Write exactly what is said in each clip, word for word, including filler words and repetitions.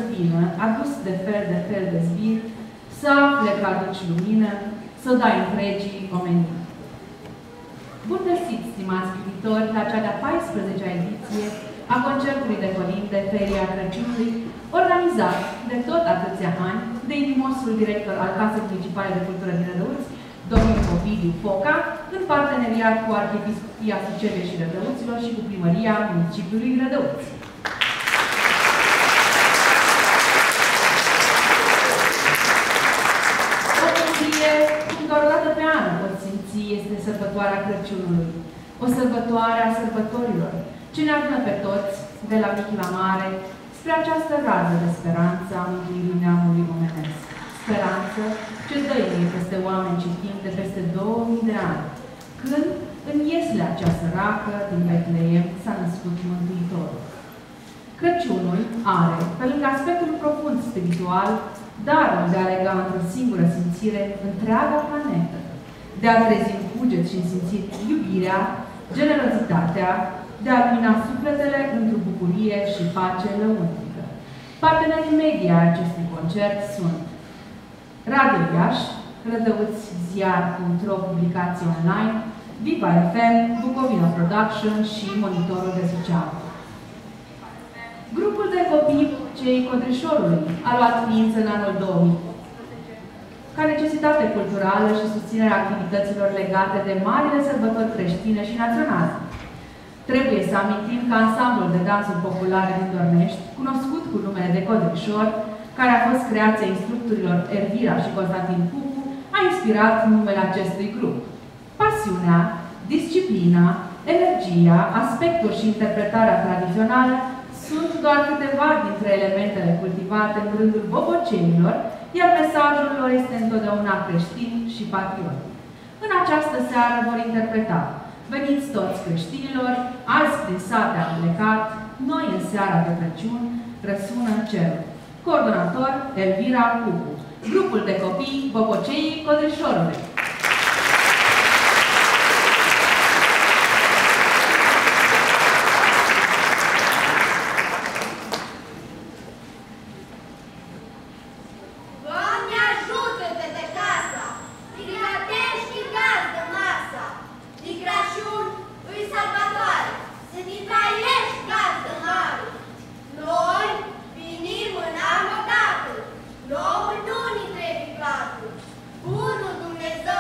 vină, adus de fel de fel de zbir, să afle că aduci lumină, să dai întregii omenii. Bun găsit, stimați privitori, la cea de-a paisprezecea ediție a concertului de colinde Feria Crăciunului, organizat de tot atâția ani de inimosul director al Casei Municipale de Cultură din Rădăuți, domnul Ovidiu Foca, în parteneriat cu Arhiepiscopia Suceveii și Rădăuților și cu Primăria Municipiului Rădăuți. Doar o dată pe an pot simți este sărbătoarea Crăciunului, o sărbătoare a sărbătorilor, ce ne adună pe toți, de la mic la mare, spre această rază de speranță a mântuirii neamului omenesc. Speranță ce dăinuie peste oameni ce timp de peste două mii de ani, când în ieslea cea săracă din Betleem s-a născut Mântuitorul. Crăciunul are, pe lângă aspectul profund spiritual, darul de a lega într-o singură simțire întreaga planetă, de a trezi în cuget și în simțit iubirea, generozitatea, de a lumina sufletele într-o bucurie și pace lăuntrică. Partenerii media acestui concert sunt Radio Iași, Rădăuți Ziar punct ro, publicații online, Viva F M, Bucovina Production și Monitorul de Suceava. Grupul de copii Cei Codrișorului a luat ființă în anul două mii, ca necesitate culturală și susținerea activităților legate de marile sărbători creștine și naționale. Trebuie să amintim că ansamblul de dansuri populare din Dornești, cunoscut cu numele de Codrișor, care a fost creația instructorilor Elvira și Constantin Pupu, a inspirat numele acestui grup. Pasiunea, disciplina, energia, aspectul și interpretarea tradițională sunt doar câteva dintre elementele cultivate în rândul bobocenilor, iar mesajul lor este întotdeauna creștin și patriotic. În această seară vor interpreta Veniți toți creștinilor, azi prin sate am plecat, noi în seara de Crăciun, răsună cerul. Coordonator Elvira Pupu. Grupul de copii Boboceii Codrișorului. Bunul Dumnezeu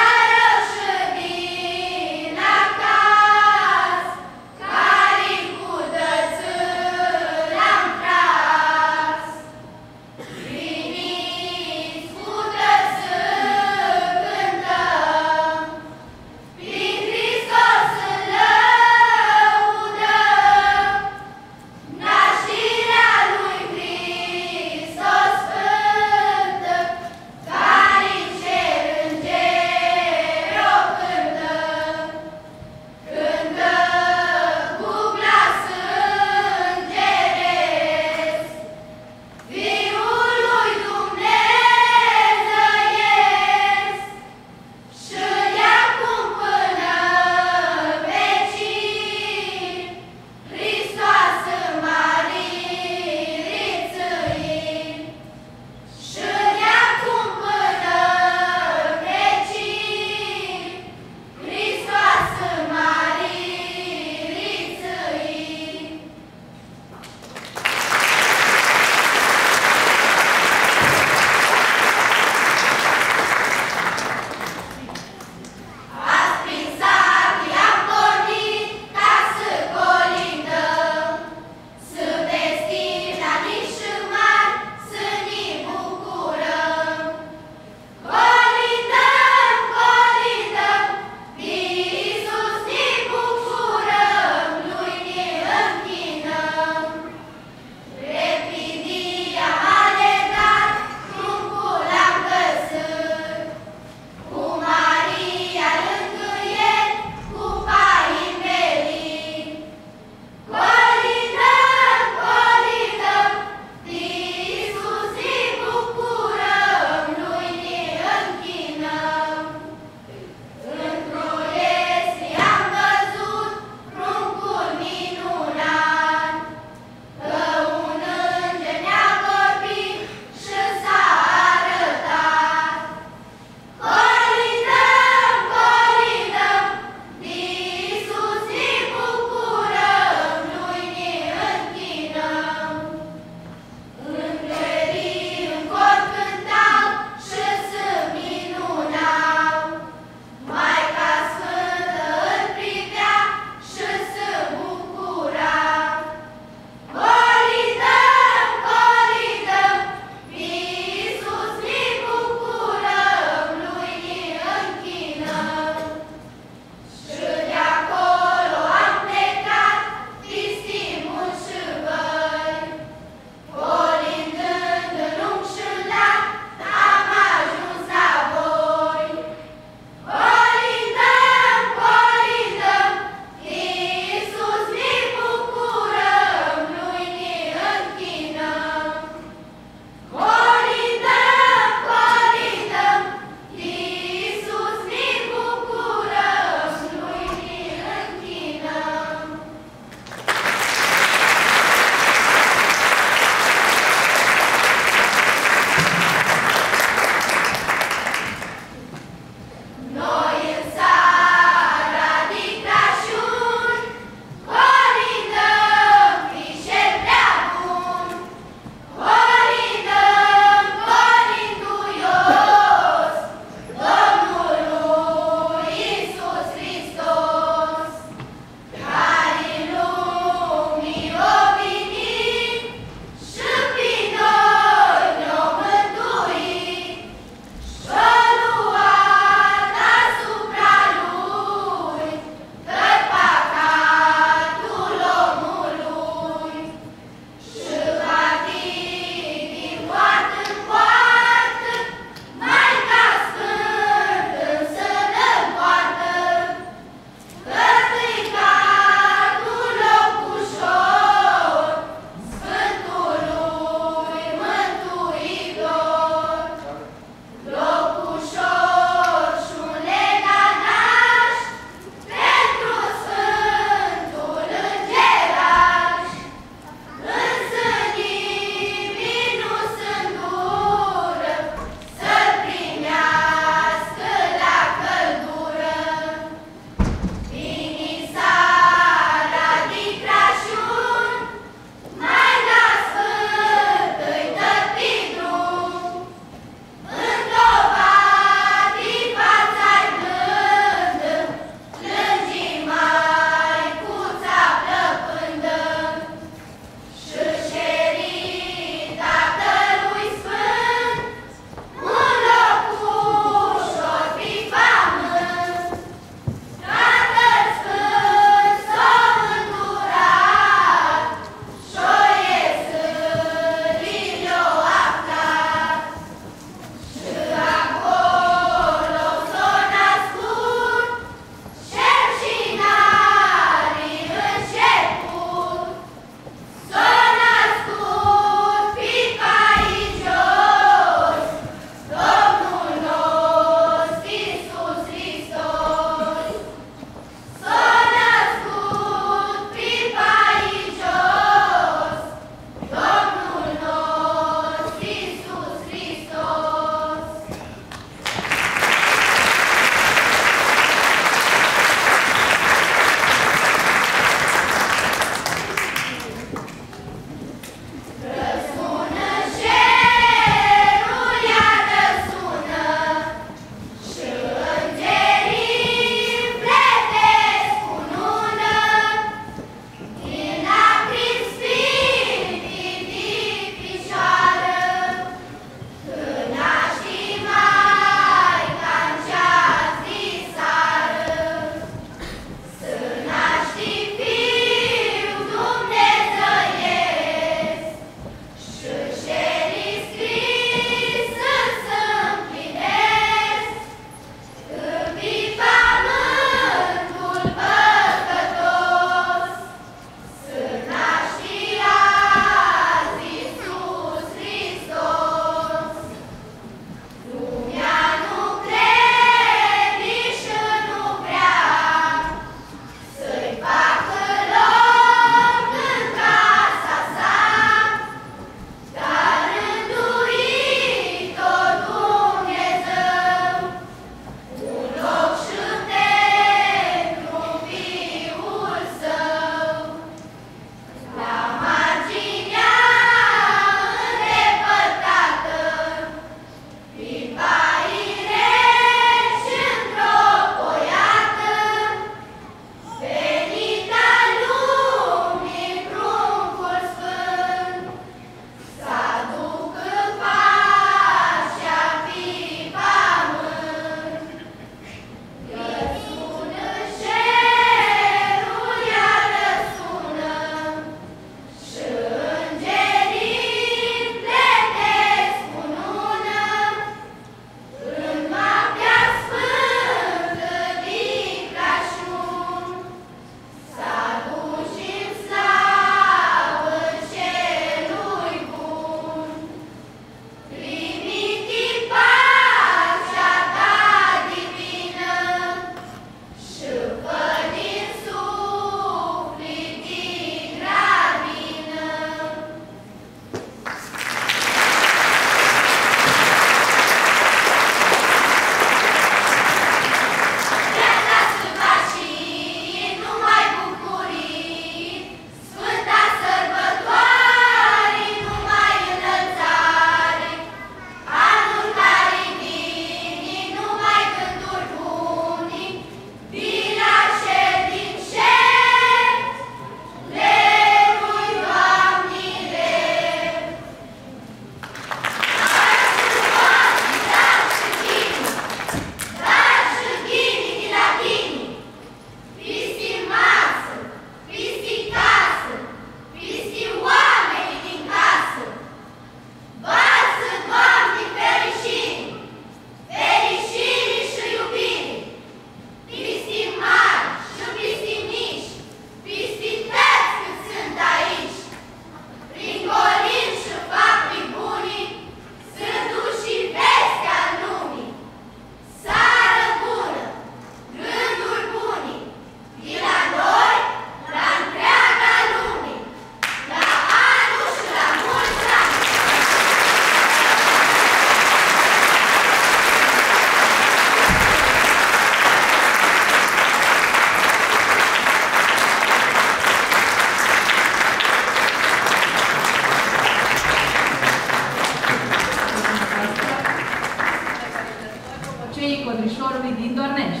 Mărișorului din Dornești.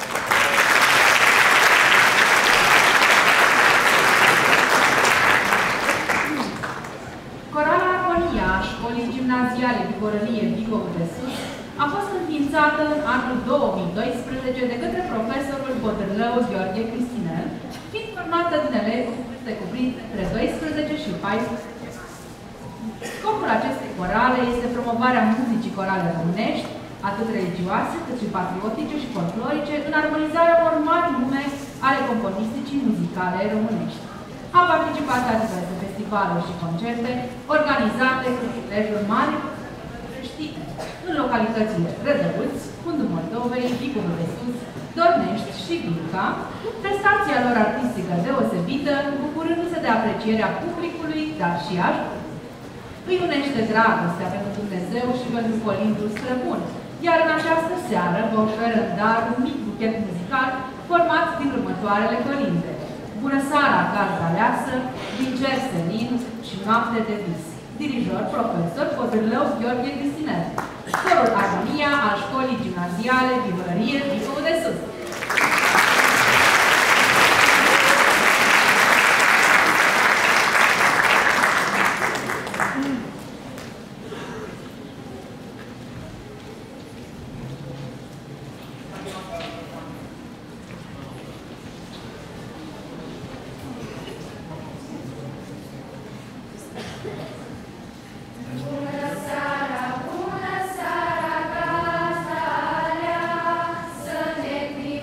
Corala Armonia a Școlii Gimnaziale Vigorărie Vicov de Sus a fost înființată în anul două mii doisprezece de către profesorul Bodrlău Gheorghe Cristinel, fiind formată din elevi cu vârste cuprinse între doisprezece și paisprezece ani. Scopul acestei corale este promovarea muzicii corale românești, atât religioase, cât și patriotice și folclorice, în armonizarea unor mari nume ale componisticii muzicale românești. A participat la diverse festivaluri și concerte organizate cu prilejul mari creștine în localitățile Rădăuți, Fundul Moldovei, Vicovul de Sus, Dornești și Vilca, prestația lor artistică deosebită, bucurându-se de aprecierea publicului, dar și a îi unește dragostea pentru Dumnezeu și pentru colindul străbun, iar în această seară vă oferă în dar un mic buchet muzical format din următoarele colinde: Bună seara, gazda aleasă, din cer senin și noapte de vis. Dirijor, profesor Bodrlău Gheorghe Cristinel. Corul Armonia al Școlii Gimnaziale Vigorărie Vicov de Sus. Bună seara, gazda alea, să ne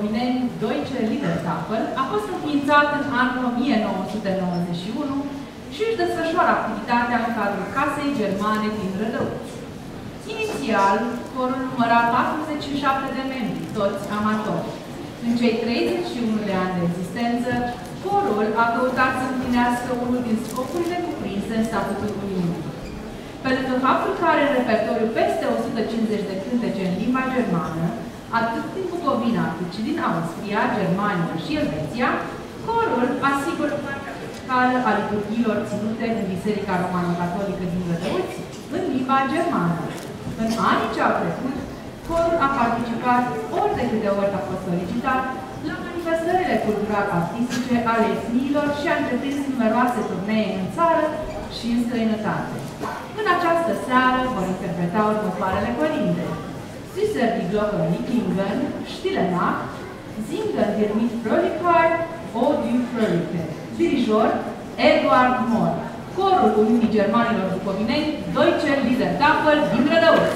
Bucovineni, Deutsche Liedertafel, a fost înființat în anul o mie nouă sute nouăzeci și unu și își desfășoară activitatea în cadrul Casei Germane din Rădăuți. Inițial, corul număra patruzeci și șapte de membri, toți amatori. În cei treizeci și unu de ani de existență, corul a căutat să împlinească unul din scopurile cuprinse în statutul Uniunii. Pe lângă faptul că are în repertoriu peste o sută cincizeci de cântece în limba germană, atât din Bucovina cât și din Austria, Germania și Elveția, corul asigură partea principală a liturghiilor ținute în Biserica Romano-Catolică din Rădăuți în limba germană. În anii ce au trecut, corul a participat ori de câte ori a fost solicitat la manifestările cultural-artistice ale etniilor și a întreprins numeroase turnee în țară și în străinătate. În această seară vor interpreta următoarele colinde: Süßer die Glocke klingen, Stille Nacht, Singen wir mit Fröhlichkeit, O du Fröhliche. Dirijor Eduard Mohr. Corul Uniunii Germanilor Bucovineni, Deutsche Liedertafel din Rădăuți.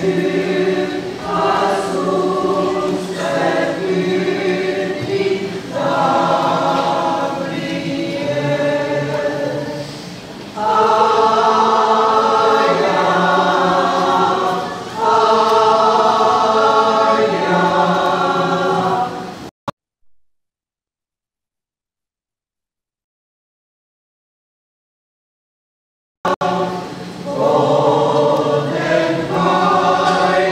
Golden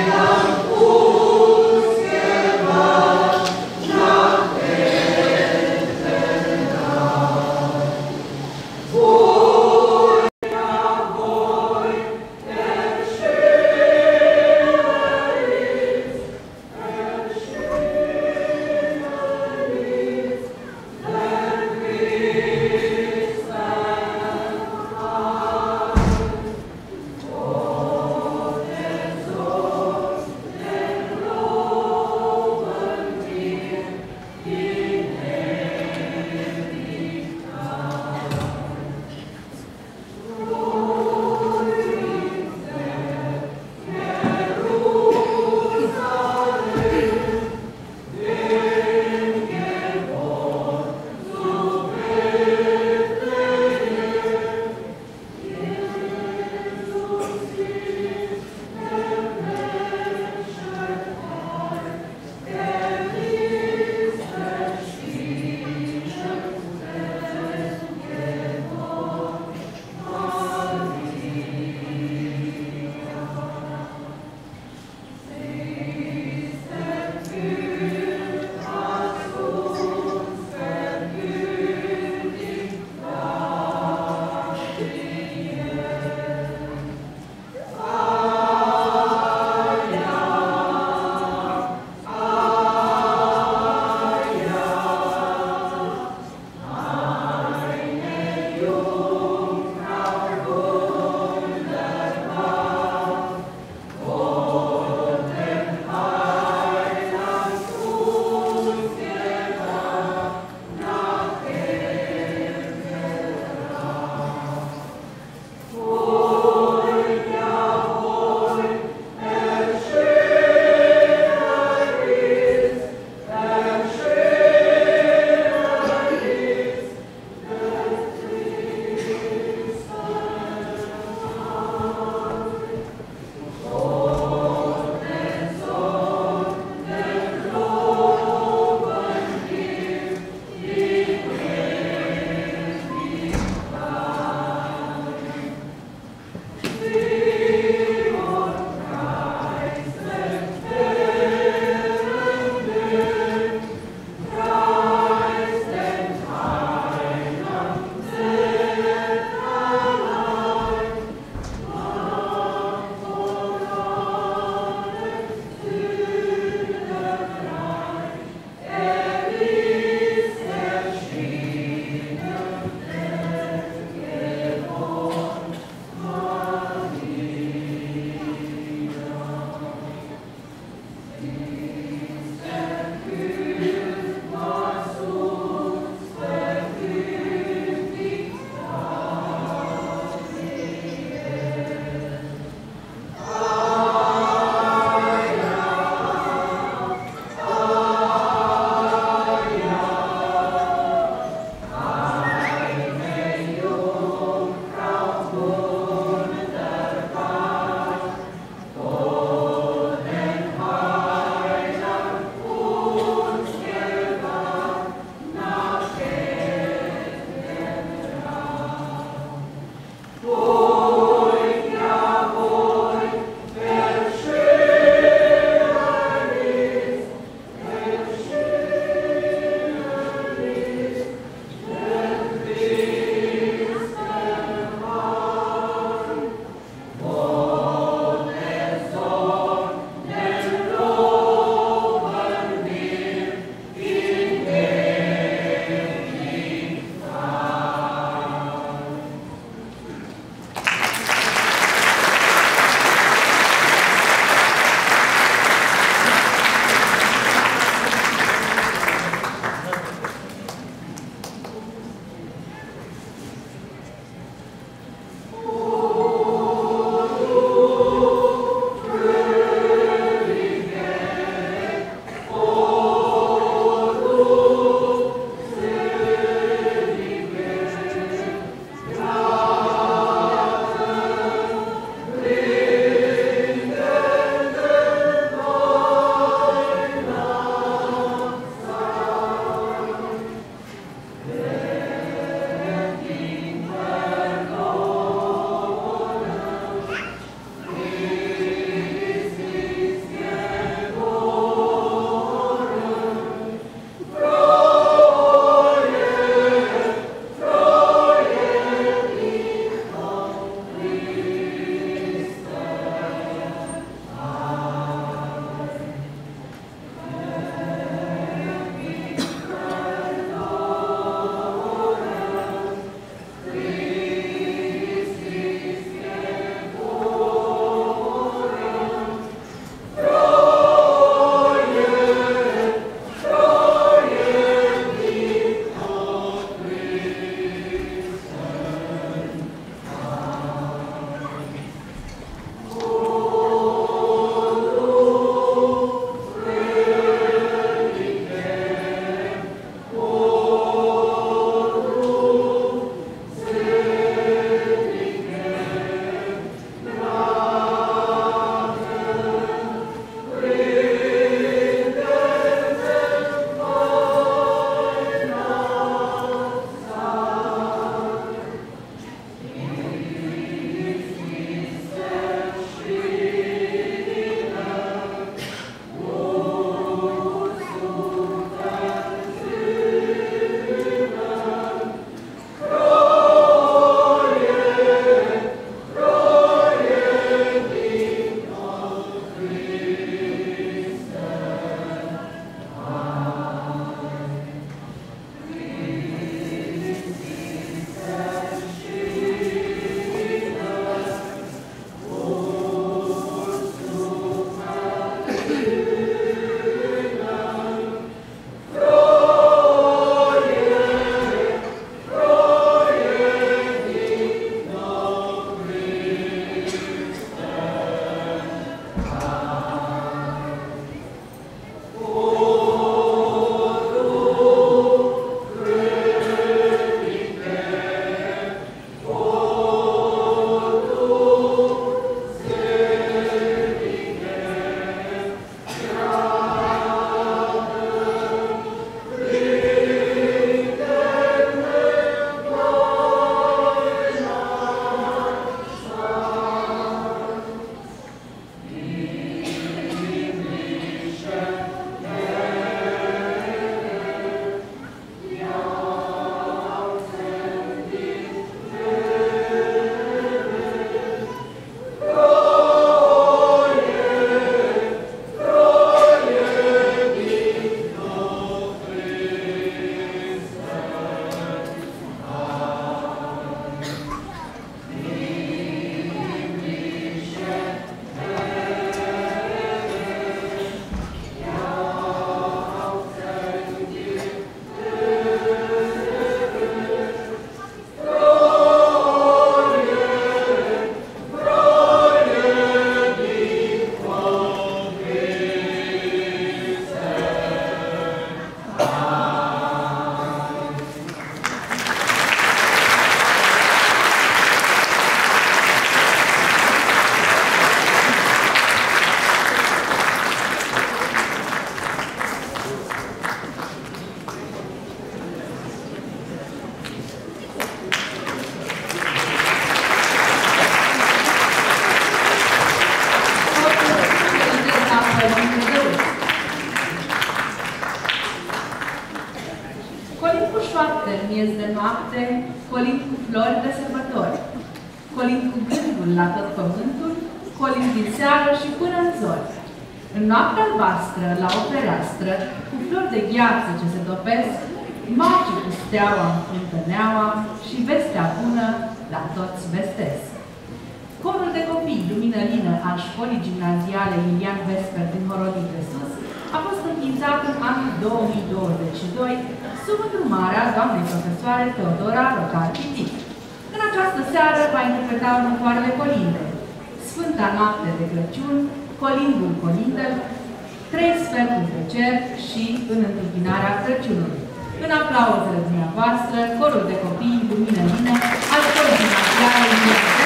noapte, colind cu flori de sărbători, colind cu gândul la tot pământul, colind din seară și până în zori. În noaptea albastră, la o fereastră, cu flori de gheață ce se topesc, magii cu steaua înfruntă neaua și vestea bună la toți vestesc. Corul de copii, lumină lină, al școlii gimnaziale Ilian Vesper din Horodii de Sus a fost înființat în anul două mii douăzeci și doi sub îndrumarea doamnei profesoare Teodora Rocar-Pitic. În această seară va interpreta următoarele colinde: Sfânta Noapte de Crăciun, Colindul Colindel, Trei Sferturi de Cer și În întâmpinarea Crăciunului. În aplauzele dumneavoastră, corul de copii, lumină lină, al școlii gimnaziale Ilian Vesper.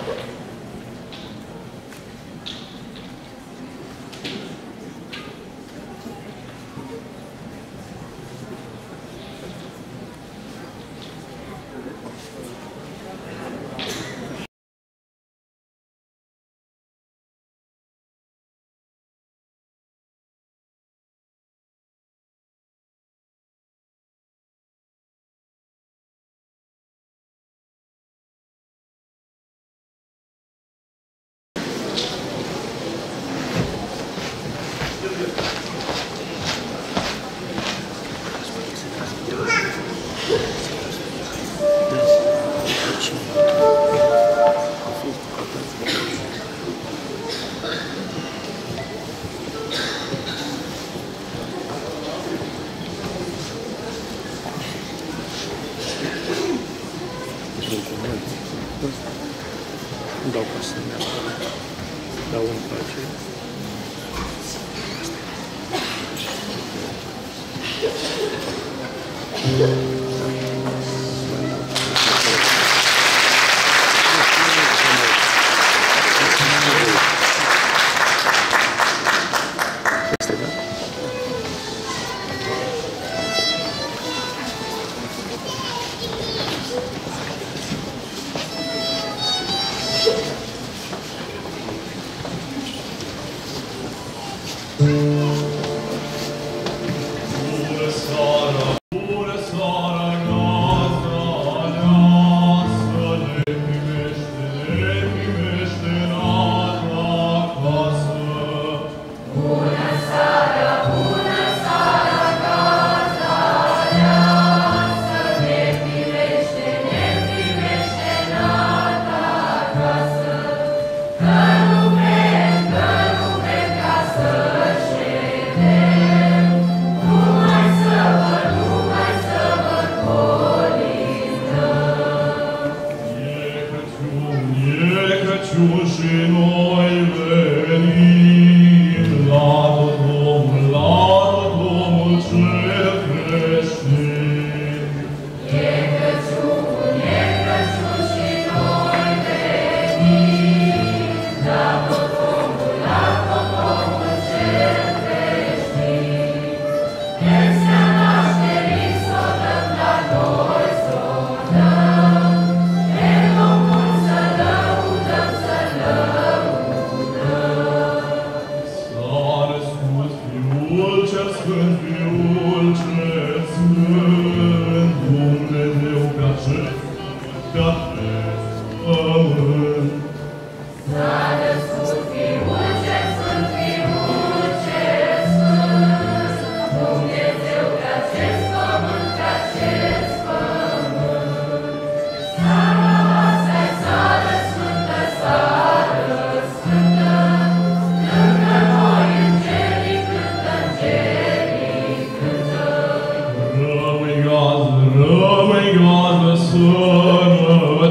Nu dau ca să ne dau în place. Rămâi gază, rămâi gază, sănă,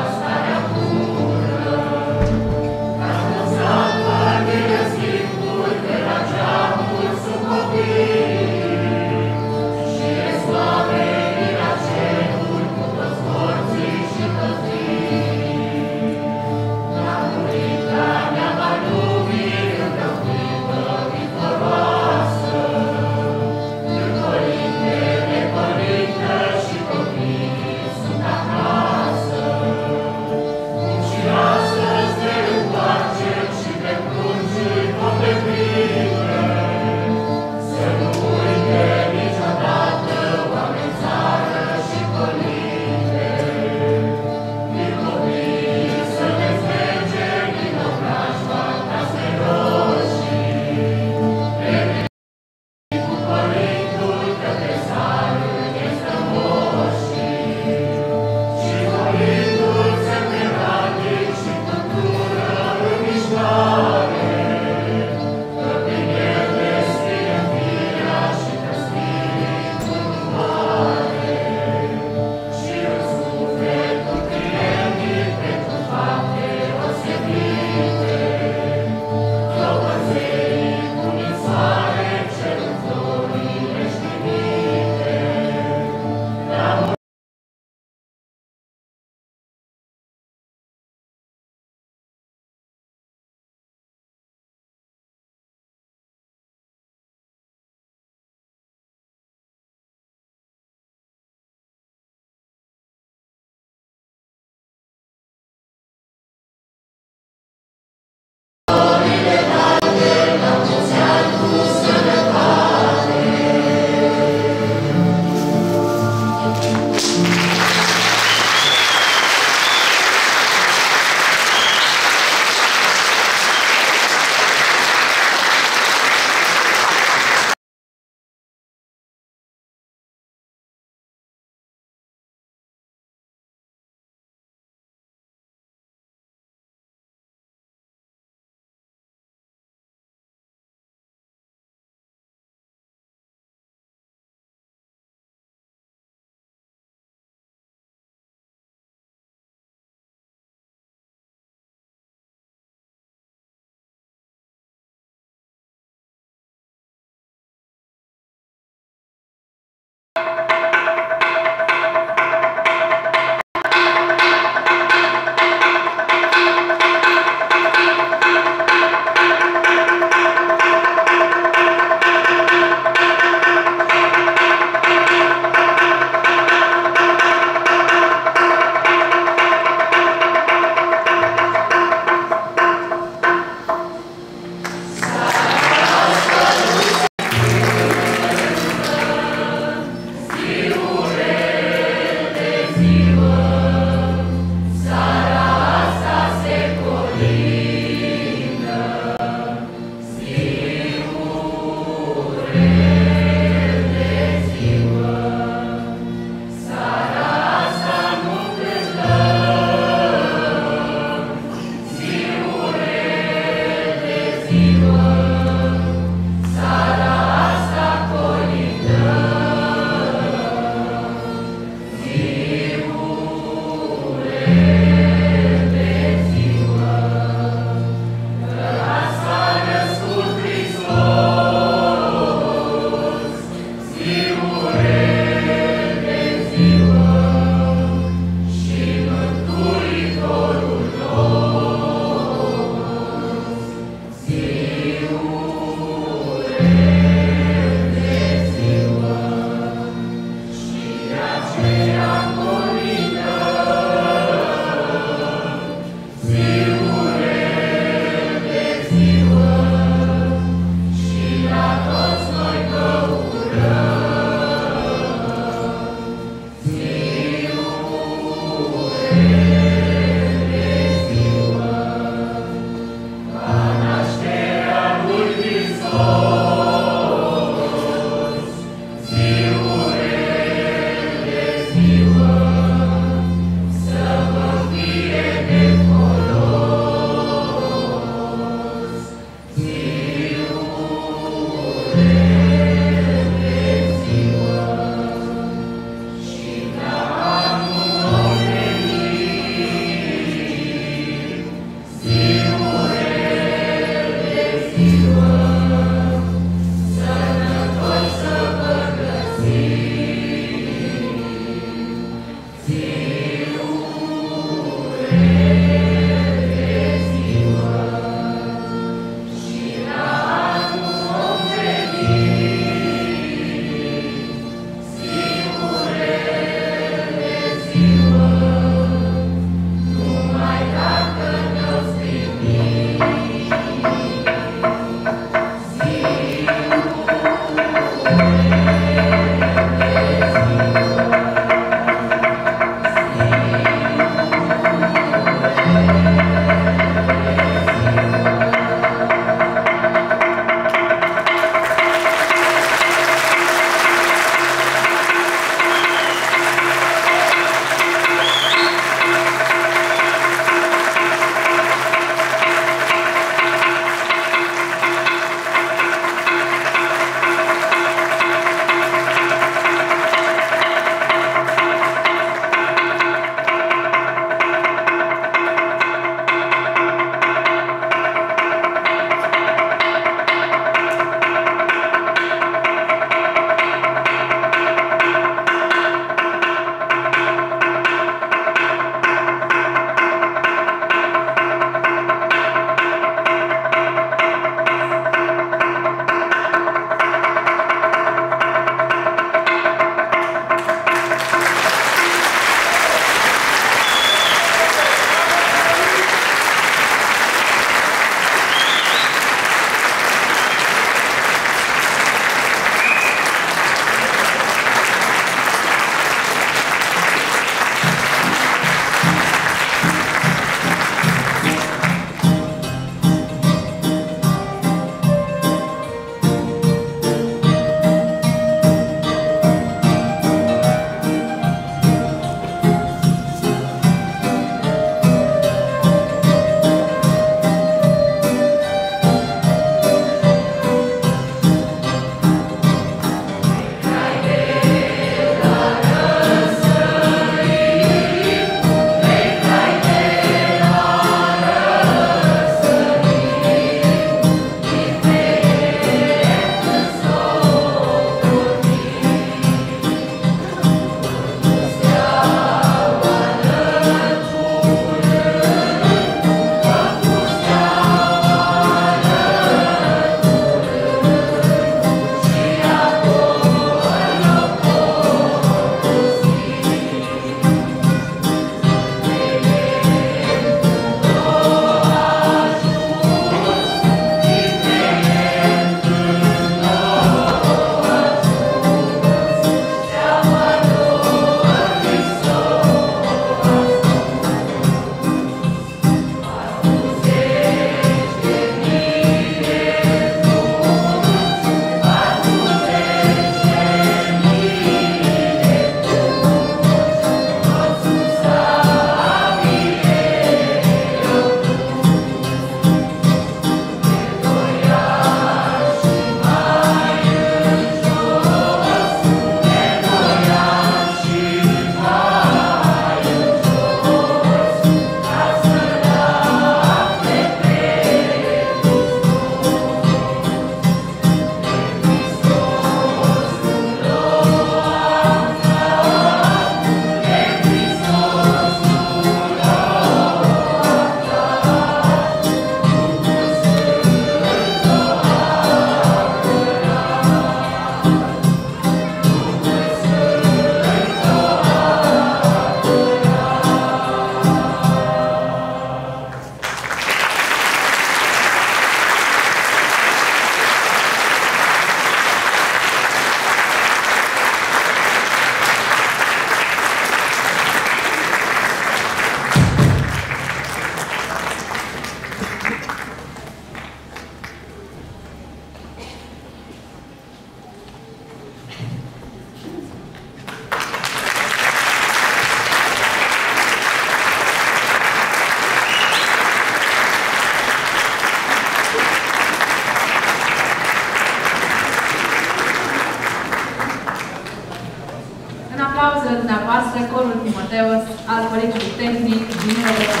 corul Timoteus al Colegiului Tehnic din Rădător.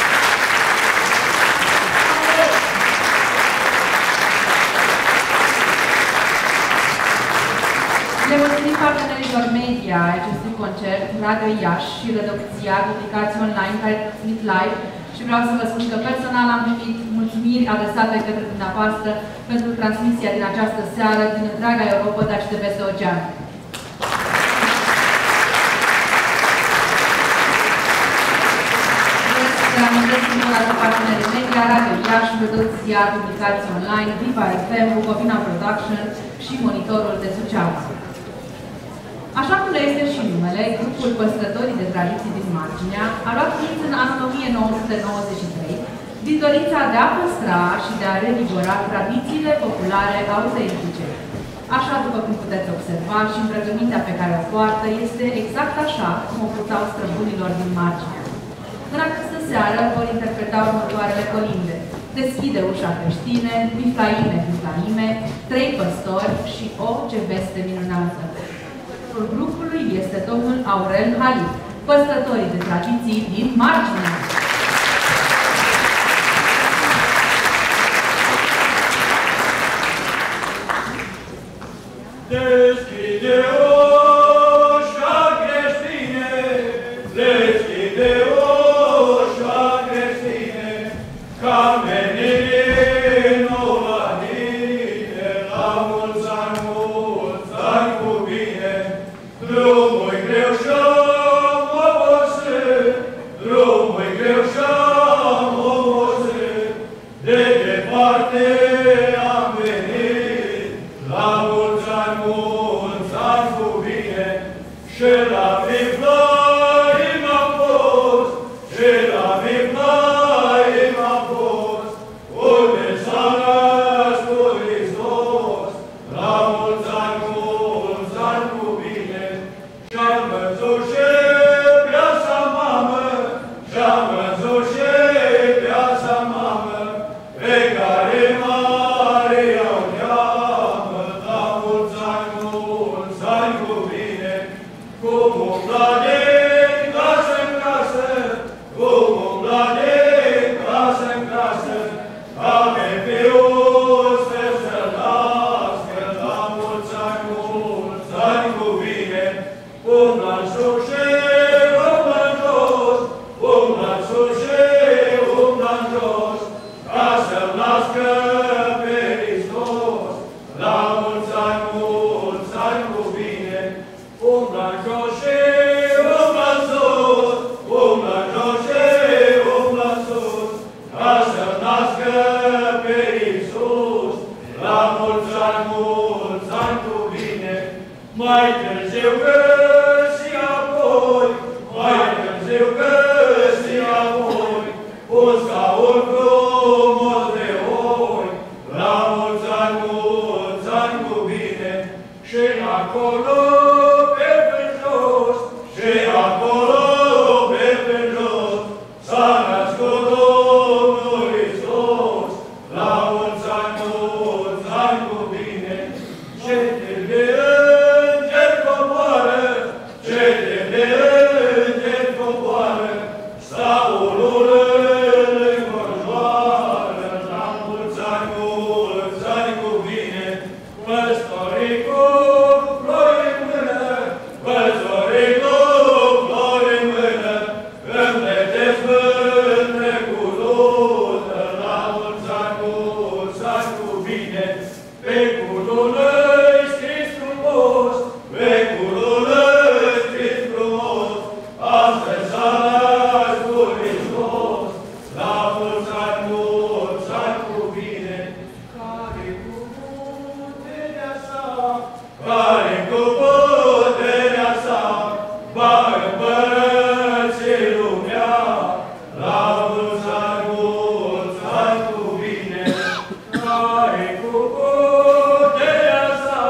Le mulțumim partenerilor media ai acestui concert, Radio Iași și redacția publicații online care transmit live și vreau să vă spun că personal am primit mulțumiri adresate către dumneavoastră pentru transmisia din această seară din întreaga Europa, dar și de peste ocean. Să amintesc încă o dată partenerii media, Radio Iași, redacția publicații online, Viva F M, Bucovina Production și Monitorul de Suceava. Așa cum le este și numele, grupul Păstrătorii de Tradiții din Marginea a luat ființă în anul o mie nouă sute nouăzeci și trei din dorința de a păstra și de a revigora tradițiile populare autentice. Așa, după cum puteți observa, și îmbrăcămintea pe care o poartă este exact așa cum o purtau străbunilor din Marginea. În această seară vor interpreta următoarele colinde: Deschide ușa creștine, Biflaime, Biflaime, Trei păstori și O, ce veste minunată. Grupului este domnul Aurel Hali, păstrătorii de tradiții din Marginea. Deschide ușa creștine, deschide ușa creștine, ca menii nou la tine, la mulți ani, mulți ani cu bine. Drumul-i greu și-am obosit, drumul-i greu și-am obosit, de departe am venit, la mulți ani, mulți ani cu bine, și la Biflaim am fost, și la Biflaim am fost, unde s-a născut Hristos, la mulți ani, mulți ani cu bine. Și-am văzut și viața mamă, și-am văzut și viața mamă, pe care Maria o cheamă, la mulți ani, mulți ani cu bine. Cum umbla de casă în casă, cum umbla de casă în casă, ca pe fiul să-l nască, la mulți ani, mulți ani cu bine. Umbla în sus și umbla în jos, umbla în sus și umbla în jos, ca să-l nască pe Hristos, la mulți ani, mulți ani cu bine. Umbla în jos și umbla în sus, umbla în jos și umbla în sus, ca să-l nască pe Iisus, la mulți ani, mulți ani cu bine. Mai târziu găsi apoi, mai târziu găsi apoi, un scaun frumos de oi, la mulți ani, mulți ani cu bine. Și acolo pe pe jos, și acolo pe pe jos, s-a născut Domnul Hristos, la mulți ani, mulți ani cu bine. Ce de îngeri coboară, ce de îngeri coboară, staulul îl înconjoară, la mulți ani, mulți ani cu bine. Păstorii cu flori în mână, păstorii cu flori în mână, împletesc vântă cu lută, la mulți ani, mulți ani cu bine. Pe culul îi scris frumos, pe culul îi scris frumos, astăzi s-a născut Hristos, la mulți ani, mulți ani cu bine. Care cu puterea sa, care cu puterea sa, va împărăți lumea, la mulți ani, mulți ani cu bine. Care cu puterea sa,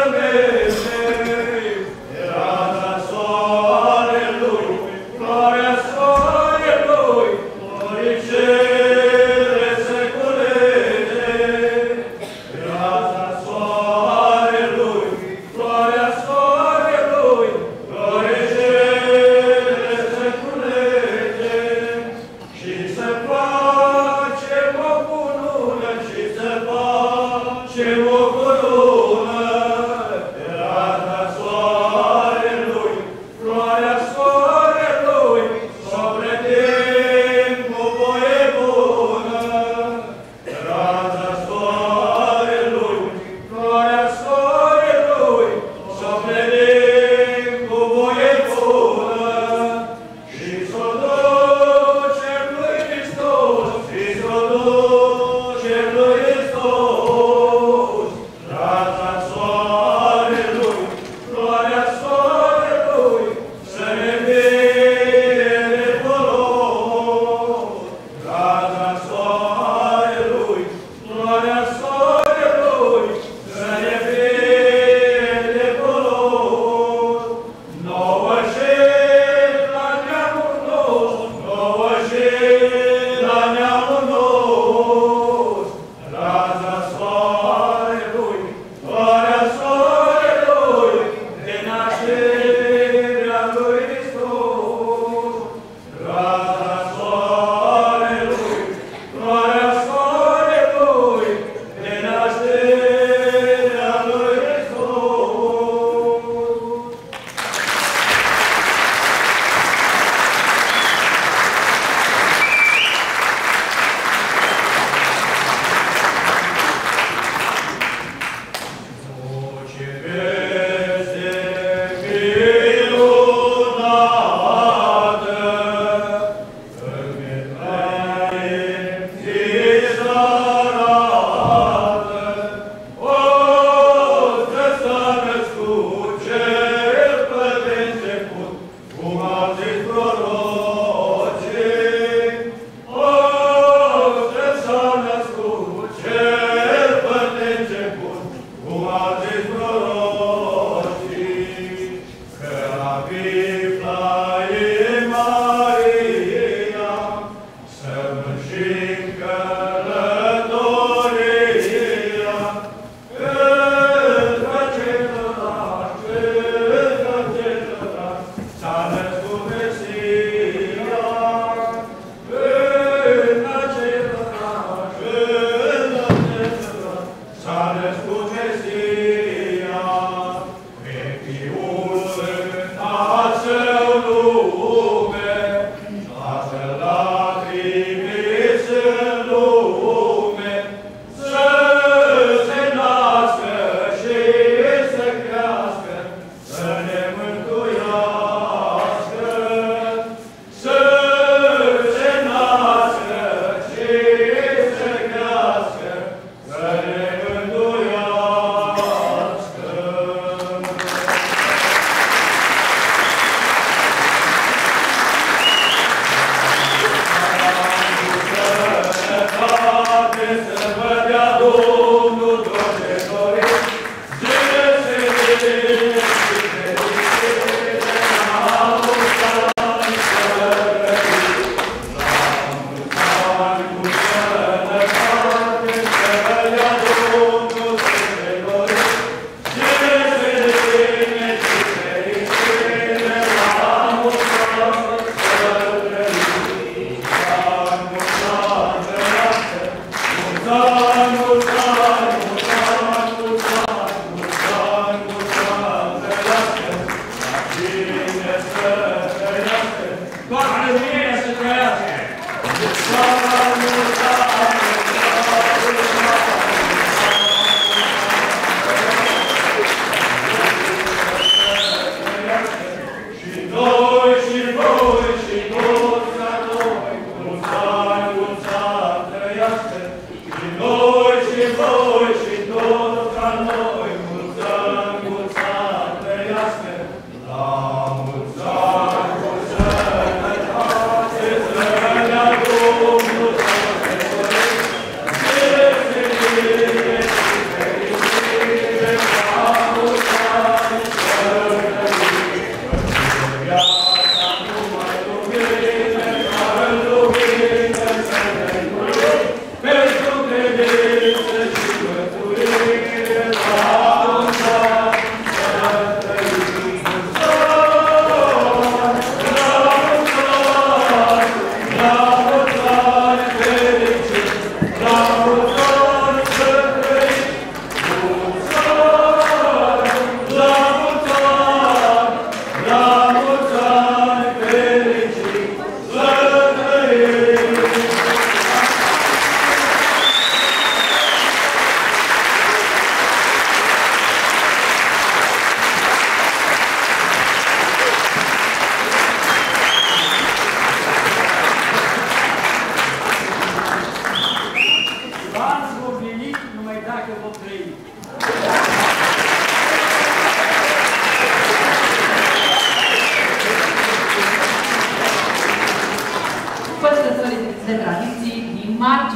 Mulțumesc!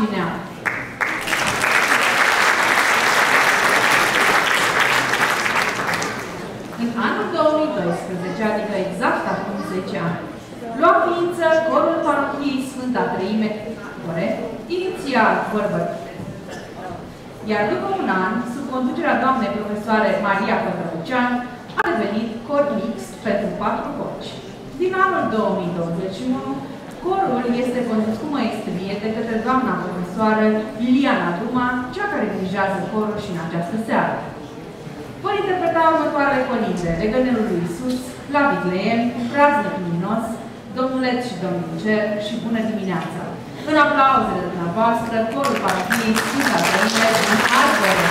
Ginean. În anul două mii doisprezece, adică exact acum zece ani, lua ființă corul parohiei Sfânta Treime, inițial vorbă. Iar după un an, sub conducerea doamnei profesoare Maria Pătrăucean, a devenit cor mix pentru patru voci. Din anul două mii douăzeci și unu, corul este condus cu măestrie de către doamna profesoară Liliana Duma, cea care dirigează corul și în această seară. Vor interpreta următoarele colinde: Legănelul lui Iisus, La Vitleem, Praznic Luminos, Domnuleț și Domnul Cer și Bună dimineața! În aplauzele dumneavoastră, corul parohiei Sfânta Treime din Arboare.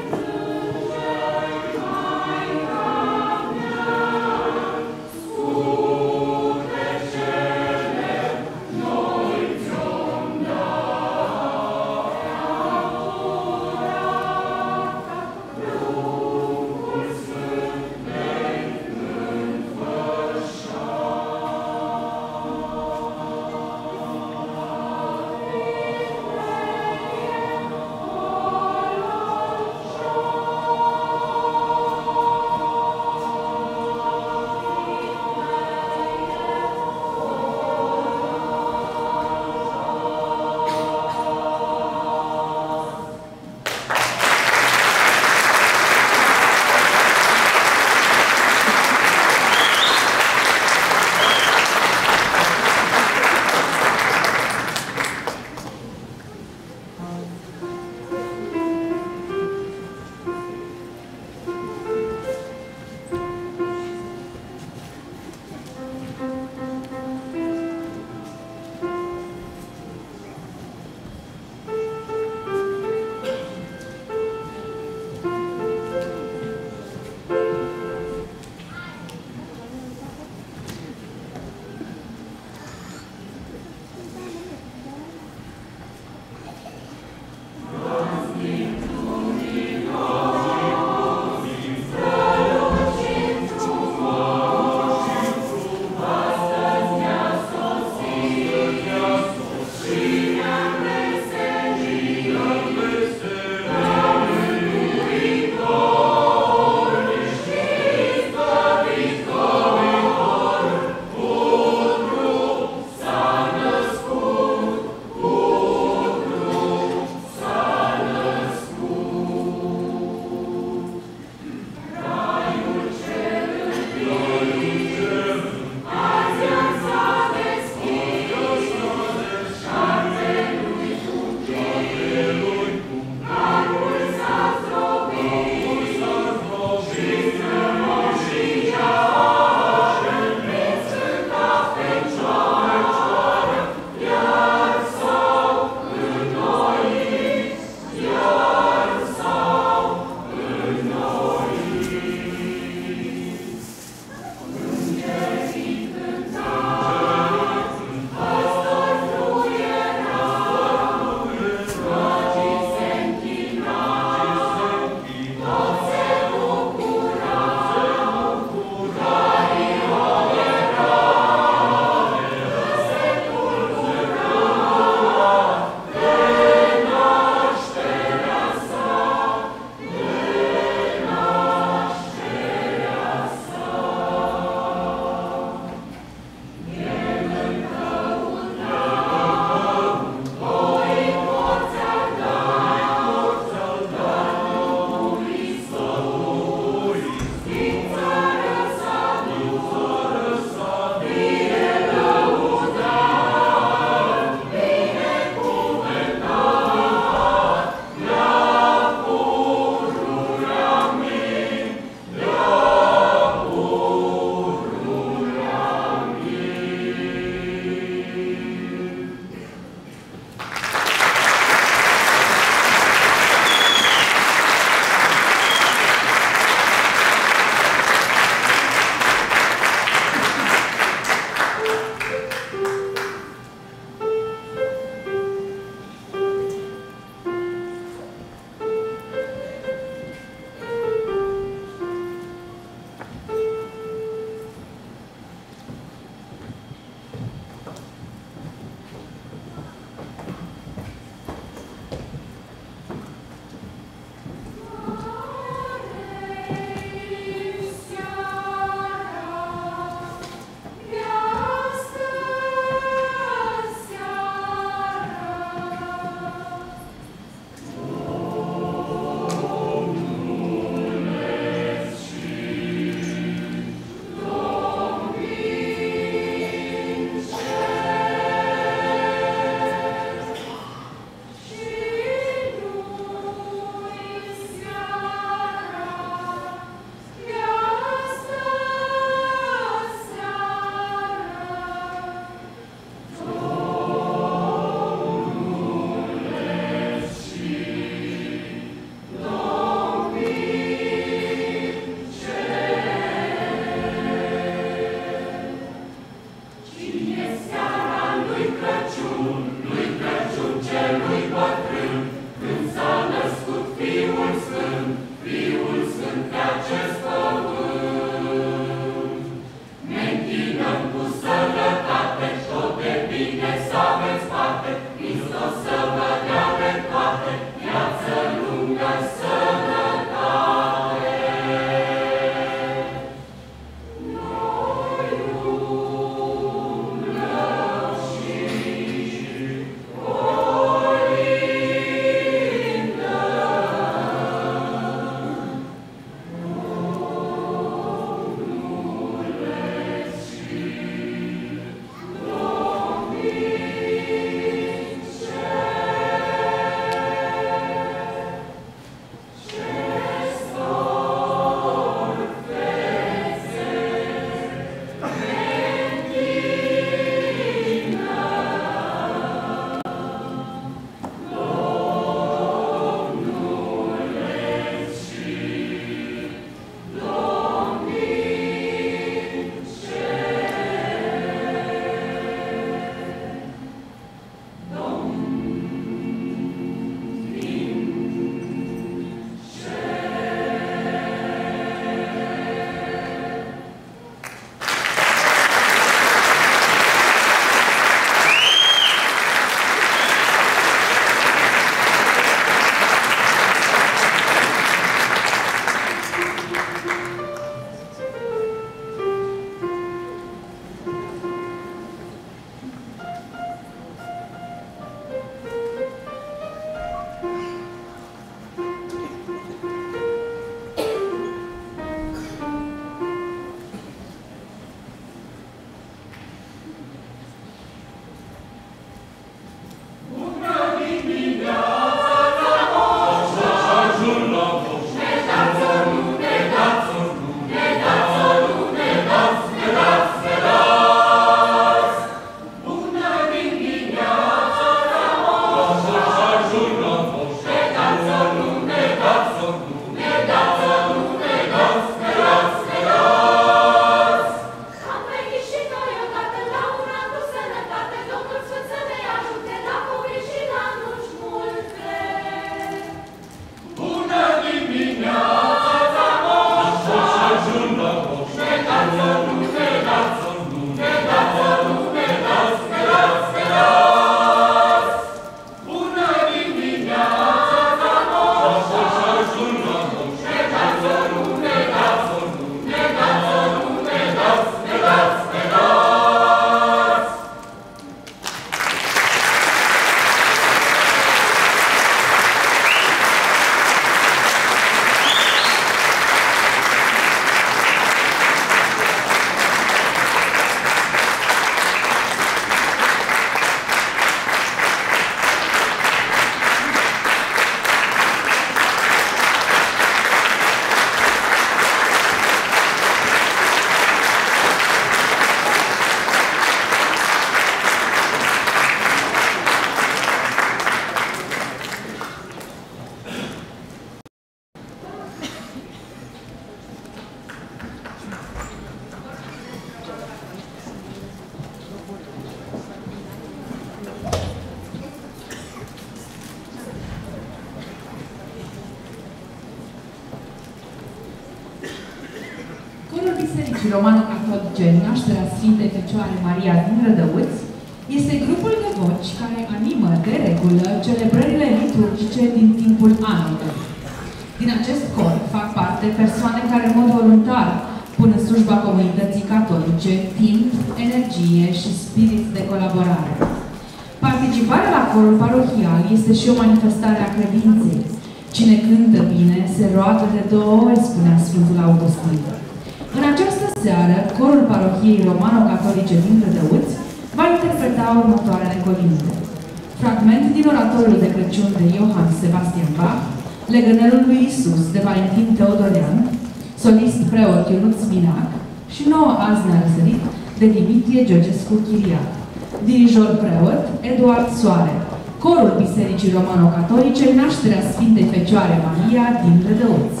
Bisericii Romano-Catolice Nașterea Sfintei Fecioare Maria din Rădăuți este grupul de voci care animă de regulă celebrările liturgice din timpul anului. Din acest cor fac parte persoane care în mod voluntar pun în slujba comunității catolice timp, energie și spirit de colaborare. Participarea la corul parohial este și o manifestare a credinței. Cine cântă bine se roagă de două ori, spunea Sfântul Augustin. În această seară, corul parohiei romano-catolice din Rădăuți va interpreta următoarele colinde. Fragment din oratorul de Crăciun de Johann Sebastian Bach, Legănărul lui Isus de Valentin Teodorean, solist preot Ionuț Minac și nouă azi ne-a răsărit de Dimitrie Georgescu Chiriac. Dirijor preot Eduard Soare. Corul Bisericii Romano-Catolice Nașterea Sfintei Fecioare Maria din Rădăuți.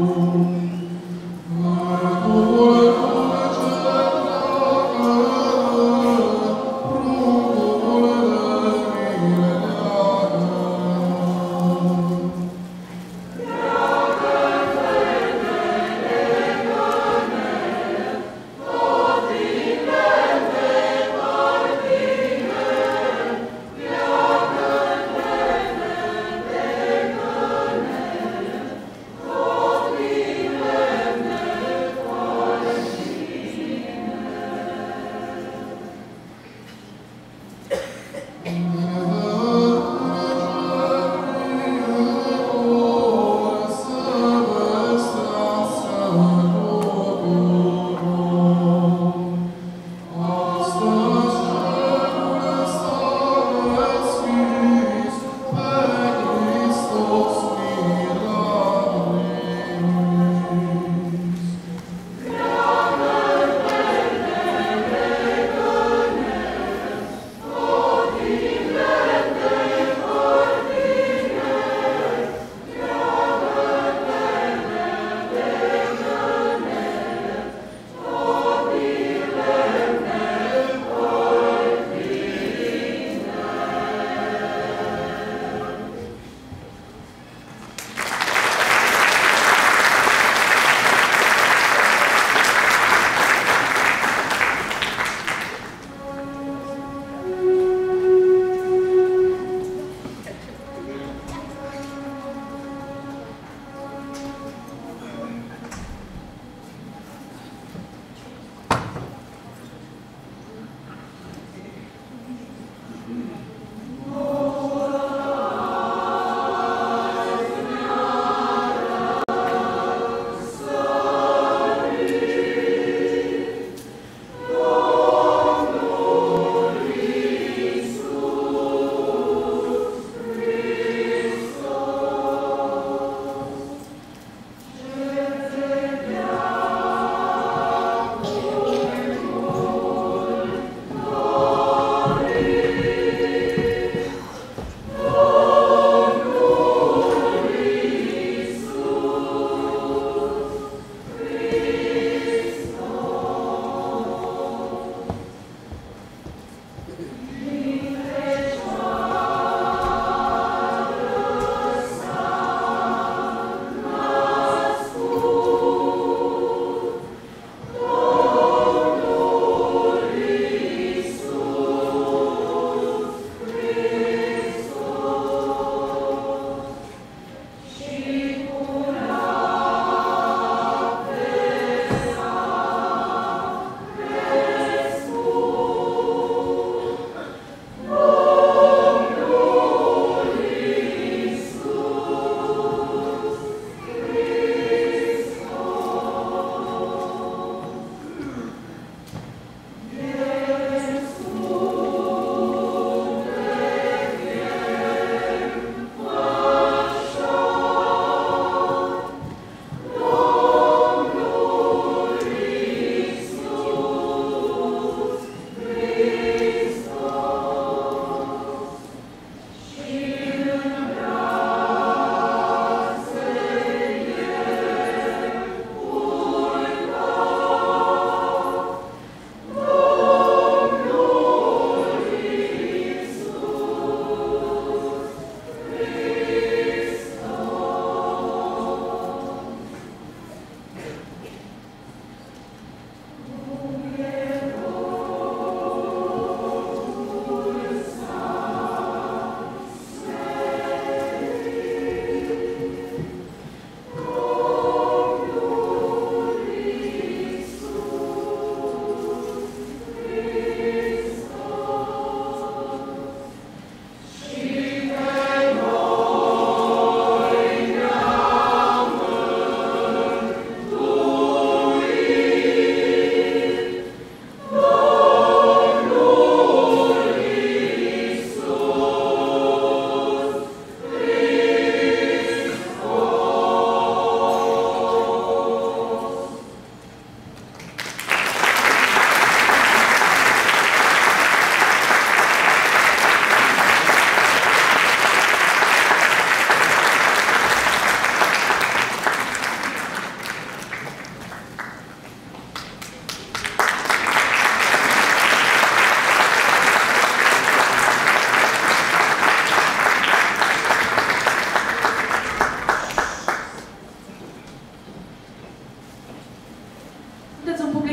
Amen.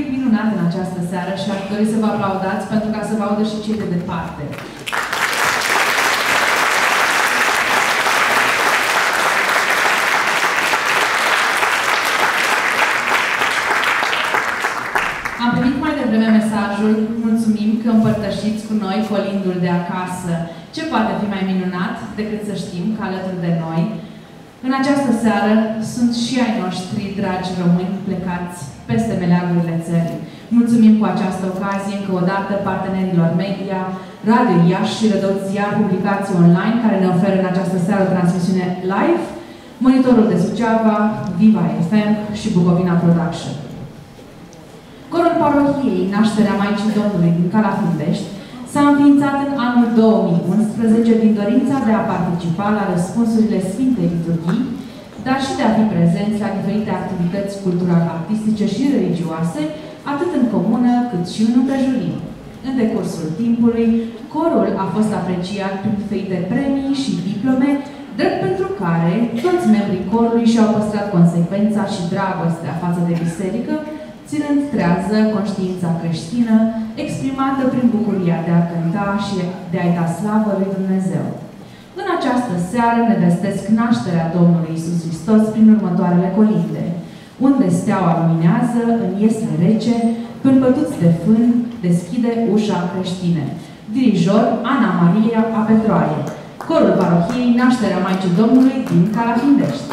public minunat în această seară și aș dori să vă aplaudați pentru ca să vă audă și cei de departe. Am primit mai devreme mesajul, mulțumim că împărtășiți cu noi colindul de acasă. Ce poate fi mai minunat decât să știm că alături de noi, în această seară, sunt și ai noștri dragi români plecați peste meleagurile țării. Mulțumim cu această ocazie încă o dată partenerilor media, Radio Iași și Rădăuț Ziar, publicații online, care ne oferă în această seară o transmisiune live, Monitorul de Suceava, Viva F M și Bucovina Production. Corul parohiei Nașterea Maicii Domnului din Calafindești s-a înființat în anul două mii unsprezece din dorința de a participa la răspunsurile Sfintei Liturghii, dar și de a fi prezenți la diferite activități cultural-artistice și religioase, atât în comună cât și în împrejurim. În decursul timpului, corul a fost apreciat prin diferite premii și diplome, drept pentru care toți membrii corului și-au păstrat consecvența și dragostea față de biserică, ținând trează conștiința creștină, exprimată prin bucuria de a cânta și de a-i da slavă lui Dumnezeu. În această seară ne vestesc nașterea Domnului Iisus Hristos prin următoarele colinde. Unde steaua luminează, în iesle rece, când bătuți de fân, deschide ușa creștine. Dirijor Ana Maria Apetroaie. Corul parohiei Nașterea Maicii Domnului din Calafindești.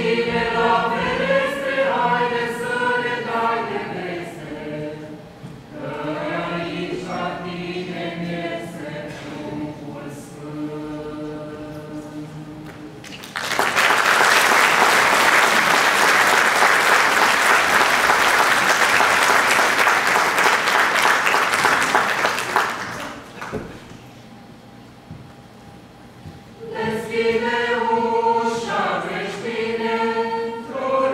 Deschide ușa creștine,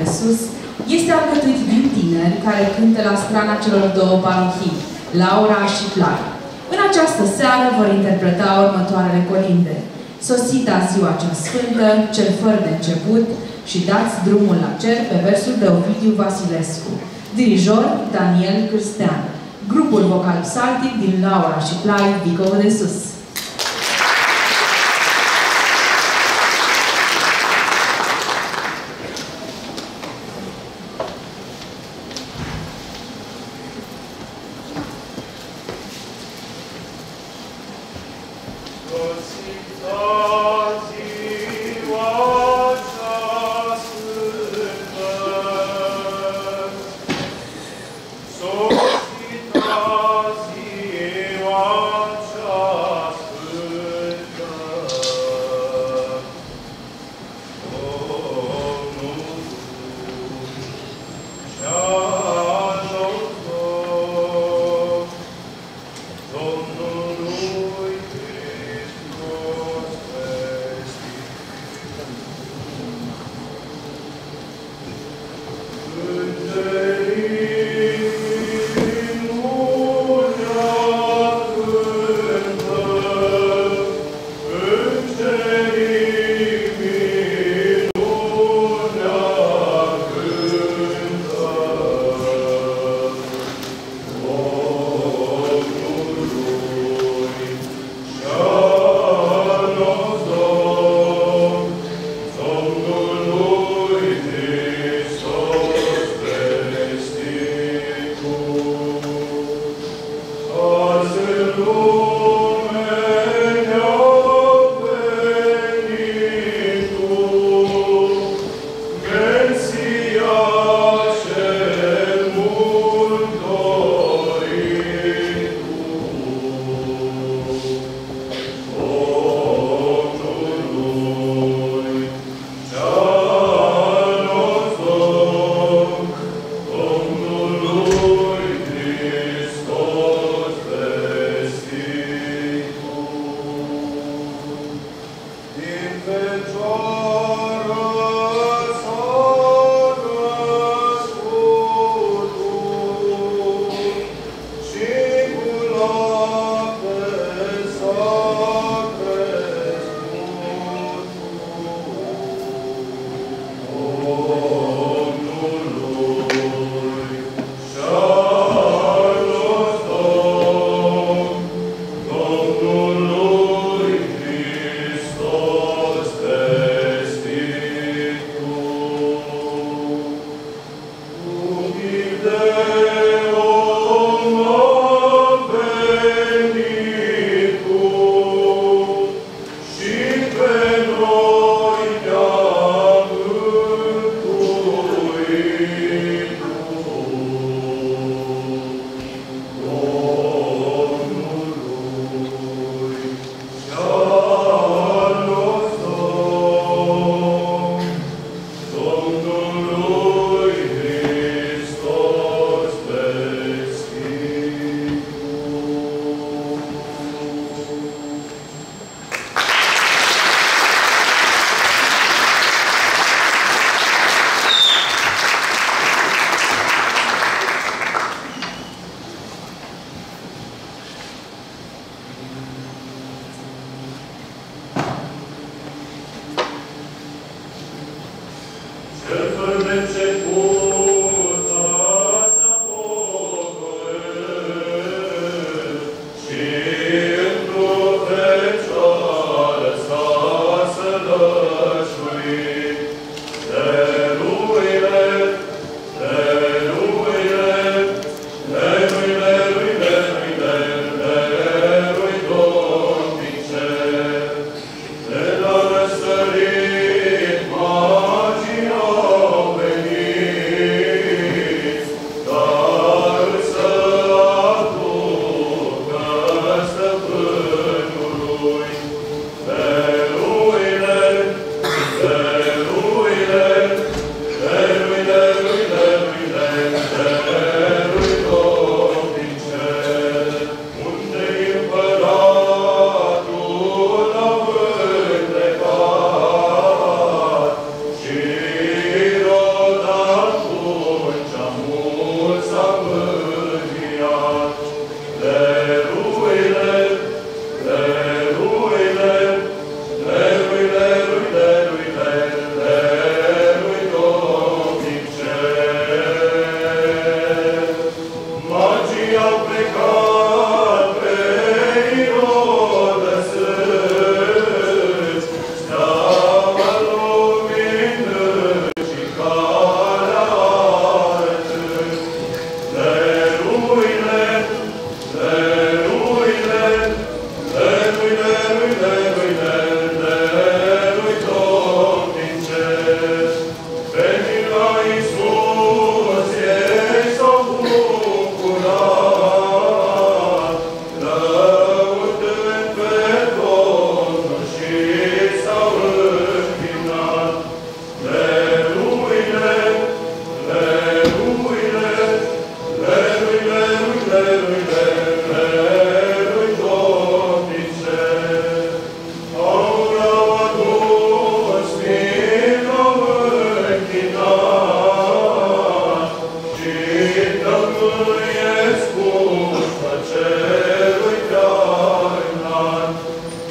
Sus este alcătuit din tineri care cântă la strana celor două parohii, Laura și Plai. În această seară vor interpreta următoarele colinde: Sosita ziua cea sfântă, Cel fără de început și Dați drumul la cer, pe versul de Ovidiu Vasilescu. Dirijor Daniel Cârstean. Grupul vocal psaltic din Laura și Plai, Vicovă de Sus.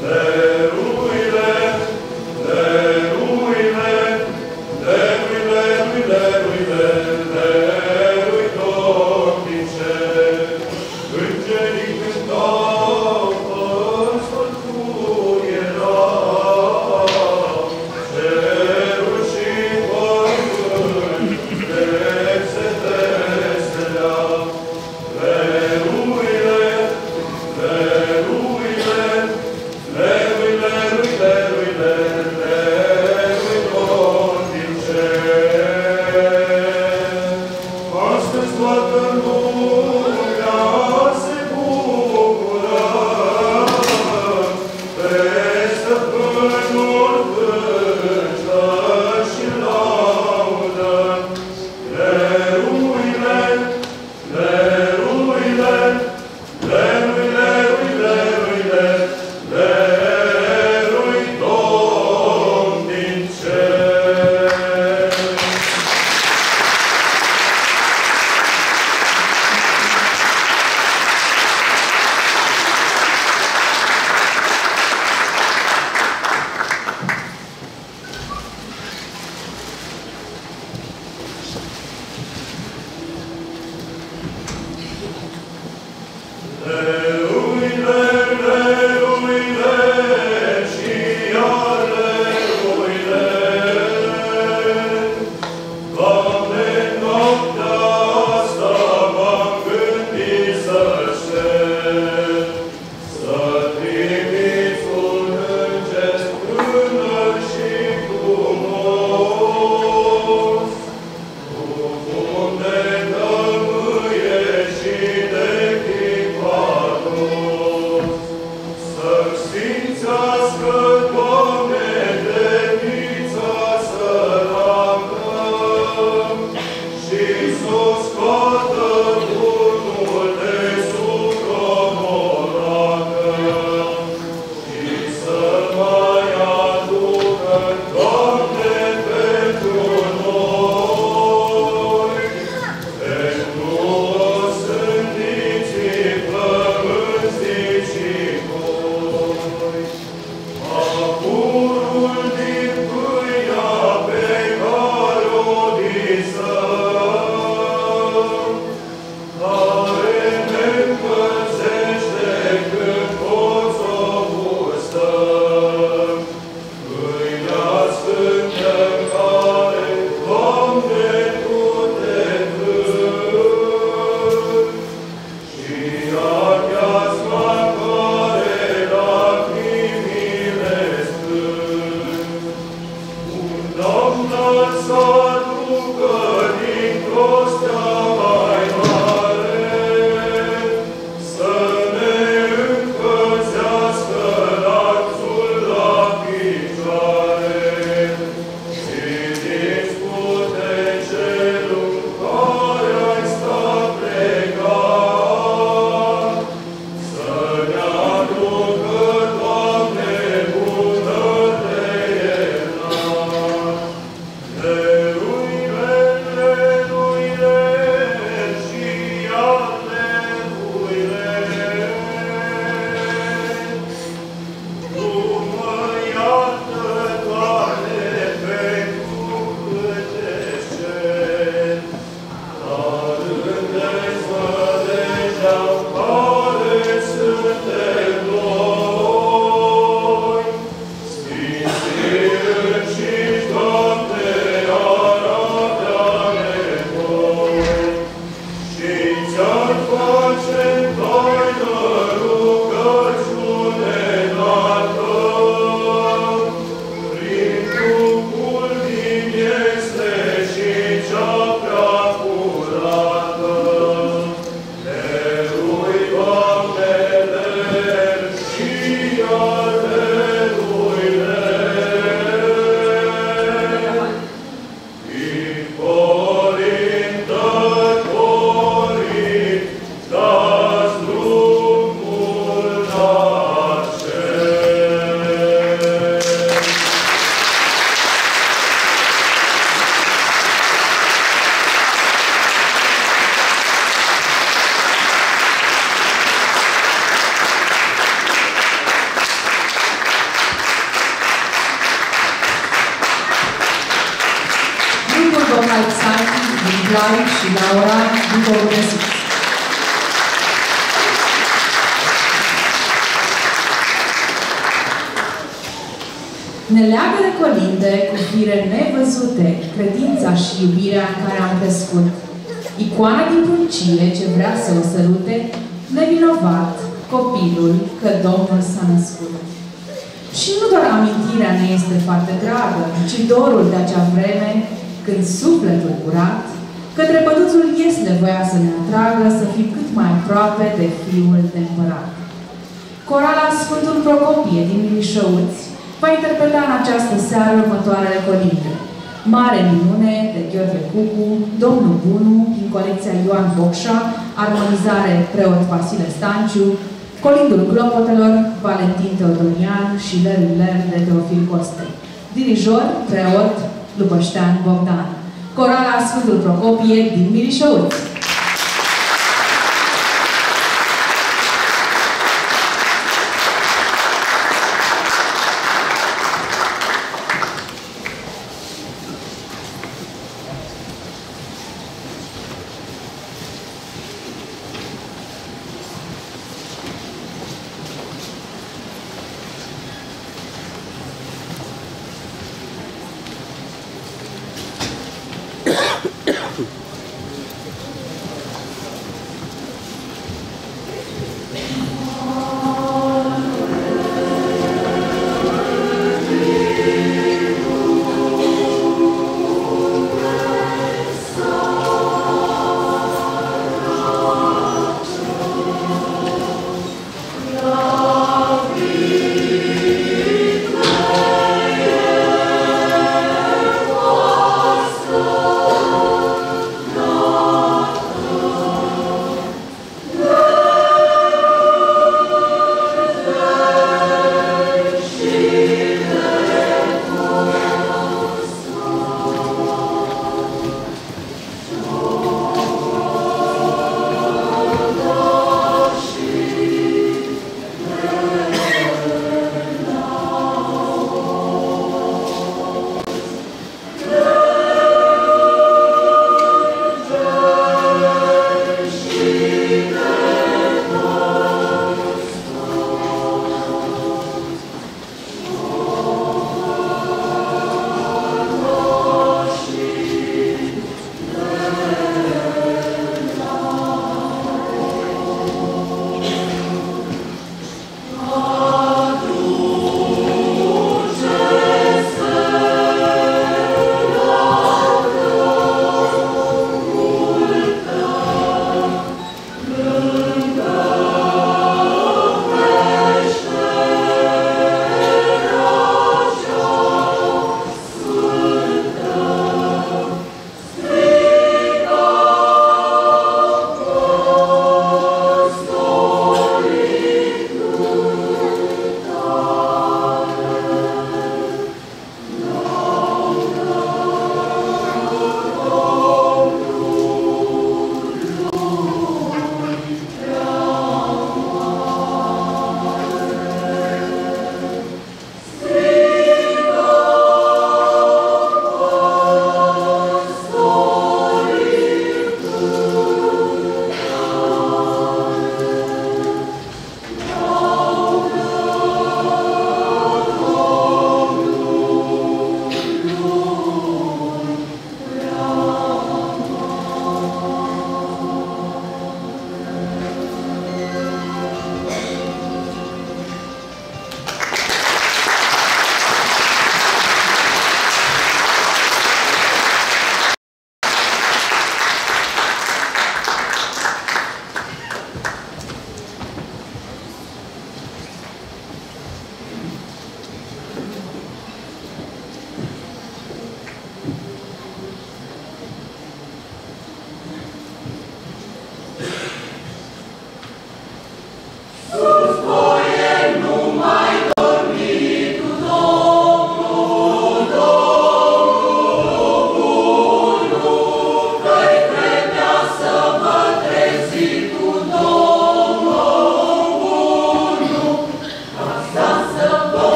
Domnul să ducă Nicolae și Laura Bucovănăsiți. Ne leagă de colinde cu fire nevăzute, credința și iubirea în care am crescut. Icoana din pruncie ce vrea să o sărute, nevinovat, copilul, că Domnul s-a născut. Și nu doar amintirea ne este foarte dragă, ci dorul de acea vreme, când sufletul curat, către păduțul Iesle voia să ne atragă, să fim cât mai aproape de Fiul de Împărat. Corala Sfântul Procopie din Milișăuți va interpreta în această seară următoarele colinde. Mare minune de Gheorghe Cucu, Domnul Bunu din colecția Ioan Bocșa, armonizare preot Vasile Stanciu, Colindul Clopotelor, Valentin Teodorian și Lerul Ler de Teofil Coste. Dirijor, preot Lupăștean Bogdan. Corala Sfântul Procopie din Milișăuți.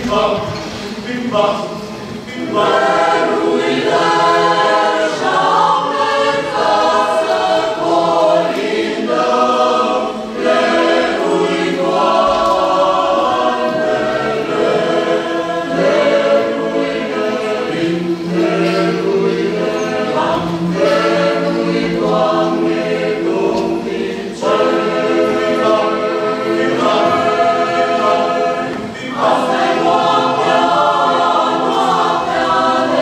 Asta-i noaptea, noaptea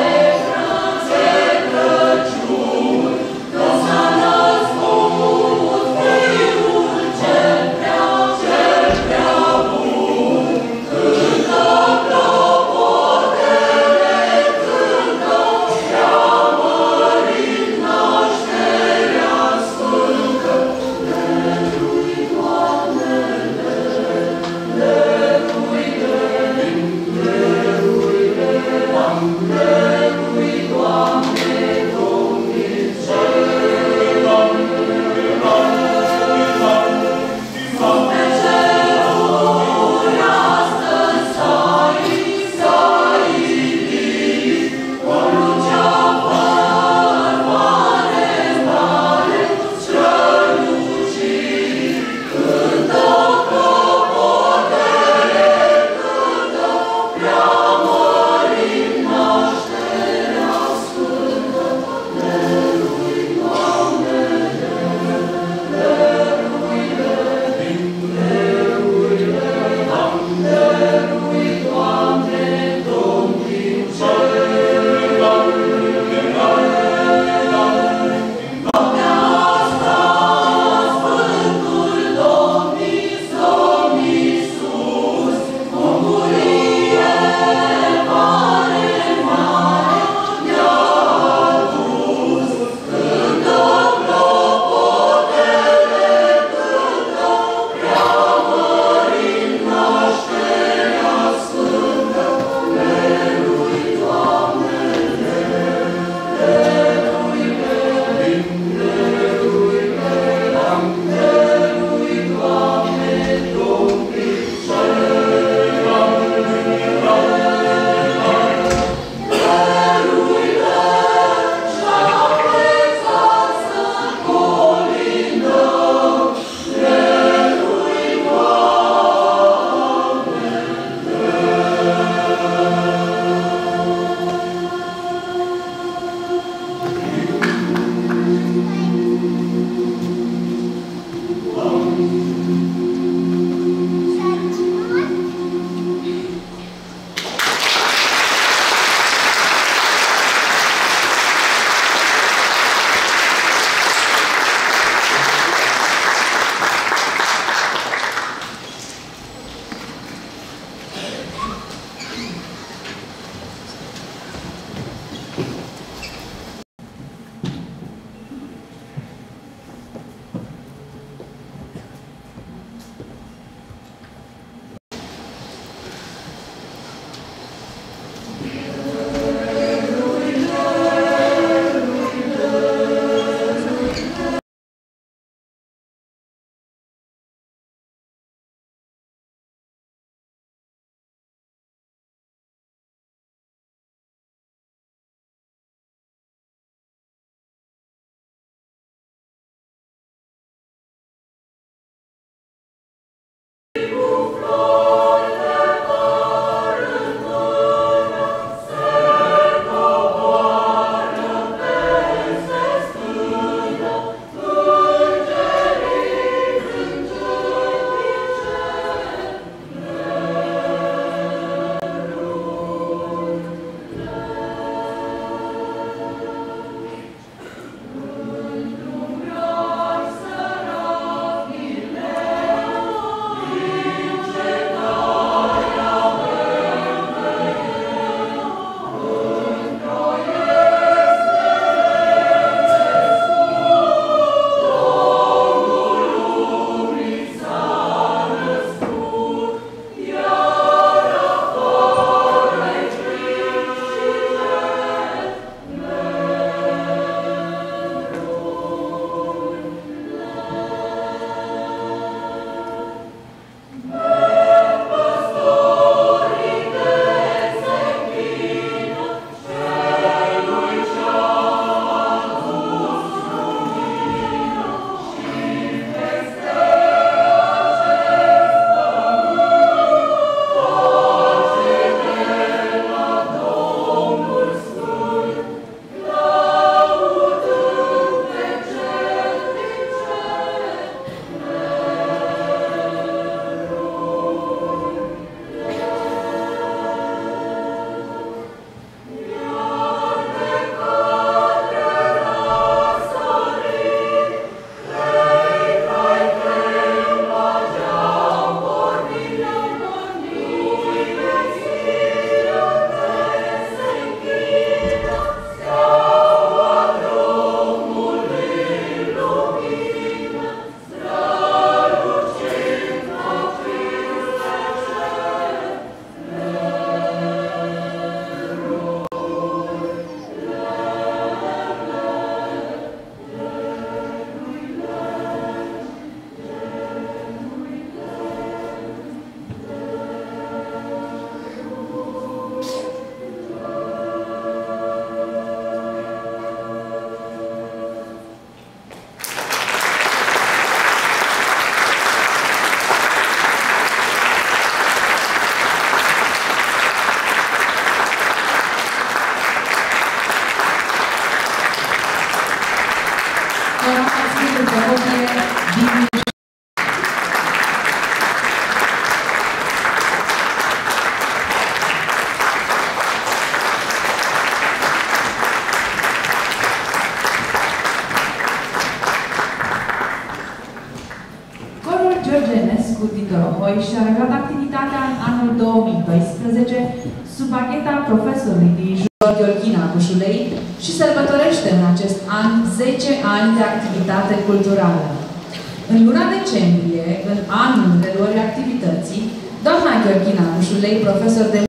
Dorohoi și-a reluat activitatea în anul două mii doisprezece sub agheta profesorului dirijor Gheorghina Bușulei și sărbătorește în acest an zece ani de activitate culturală. În luna decembrie, în anul reluării activității, doamna Gheorghina Bușulei, profesor de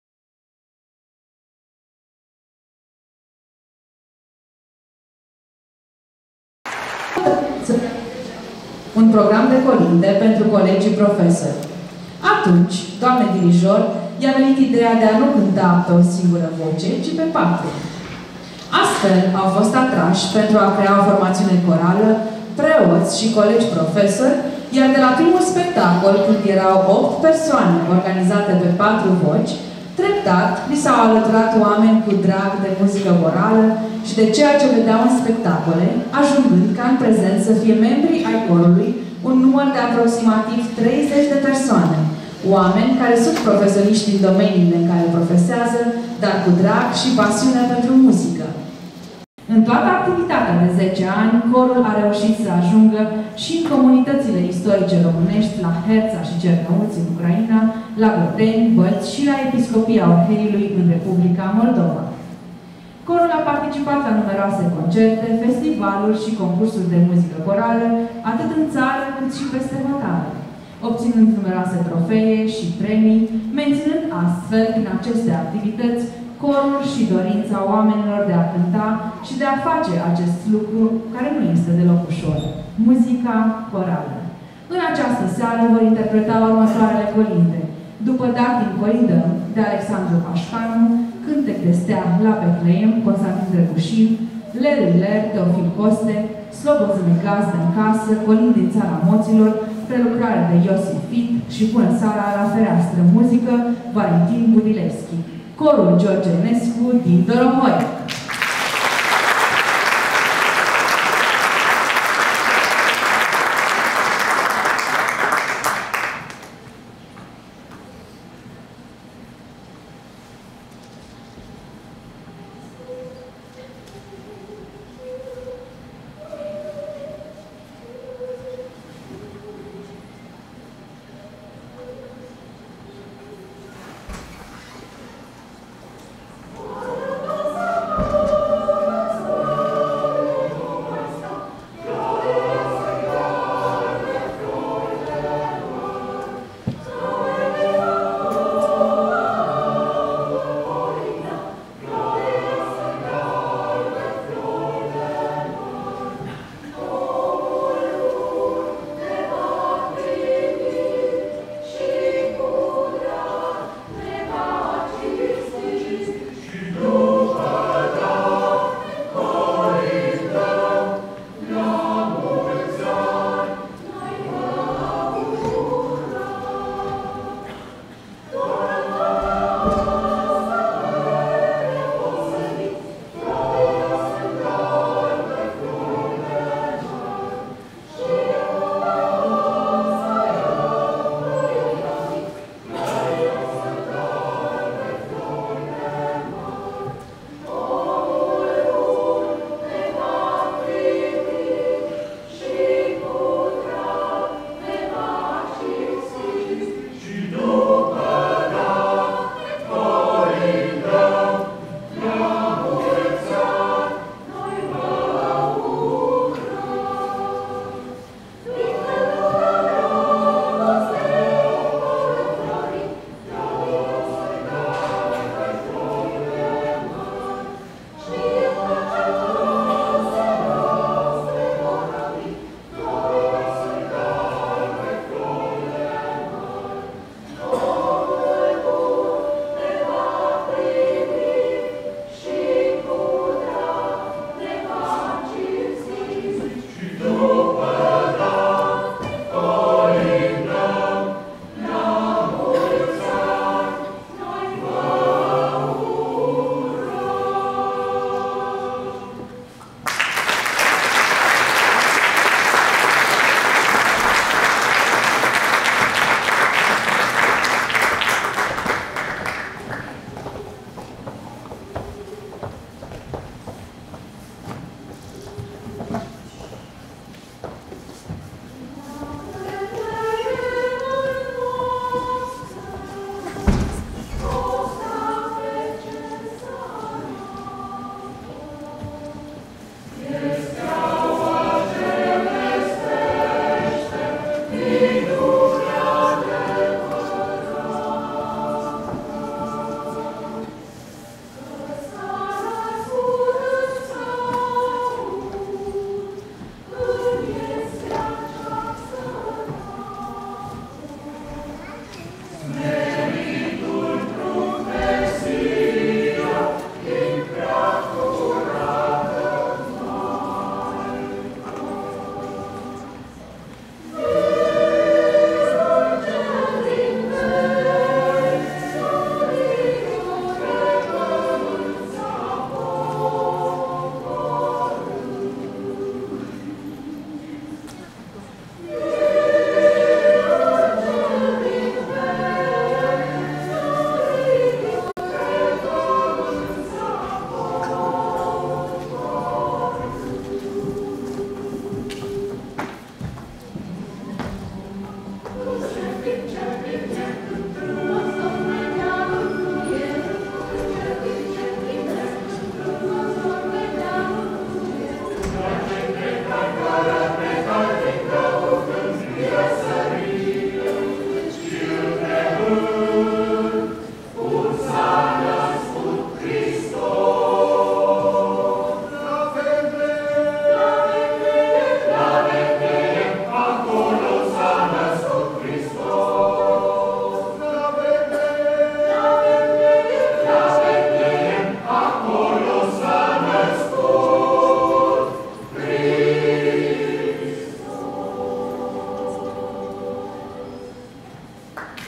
un program de colinde pentru colegii profesori. Atunci, doamne dirijor, i-a venit ideea de a nu cânta pe o singură voce, ci pe patru. Astfel, au fost atrași pentru a crea o formațiune corală, preoți și colegi profesori, iar de la primul spectacol, când erau opt persoane organizate pe patru voci, treptat li s-au alăturat oameni cu drag de muzică corală și de ceea ce vedeau în spectacole, ajungând ca în prezent să fie membri ai corului un număr de aproximativ treizeci de persoane, oameni care sunt profesioniști în domeniile în care profesează, dar cu drag și pasiune pentru muzică. În toată activitatea de zece ani, corul a reușit să ajungă și în comunitățile istorice românești, la Herța și Cernăuți în Ucraina, la Goteni, Bălți și la Episcopia Orheriului în Republica Moldova. Corul a participat la numeroase concerte, festivaluri și concursuri de muzică corală, atât în țară cât și peste hotare, obținând numeroase trofee și premii, menținând astfel din aceste activități corul și dorința oamenilor de a cânta și de a face acest lucru care nu este deloc ușor, muzica corală. În această seară vor interpreta următoarele colinde: După Datin colindăm, de Alexandru Pașcanu, Cântec de stea la Betleem, Constantin Drăgușin, Ler-ler, Teofil Coste, Slobozâne gazdă în casă, Colind din țara moților, prelucrare de Iosif Fit și Bună seara la fereastră, muzică Valentin Budileschi. Corul George Enescu din Dorohoi.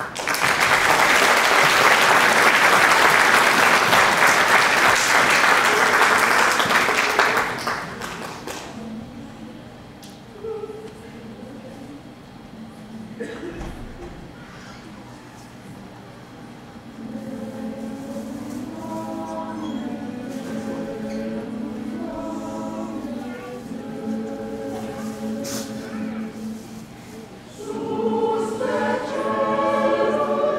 Sus pe cer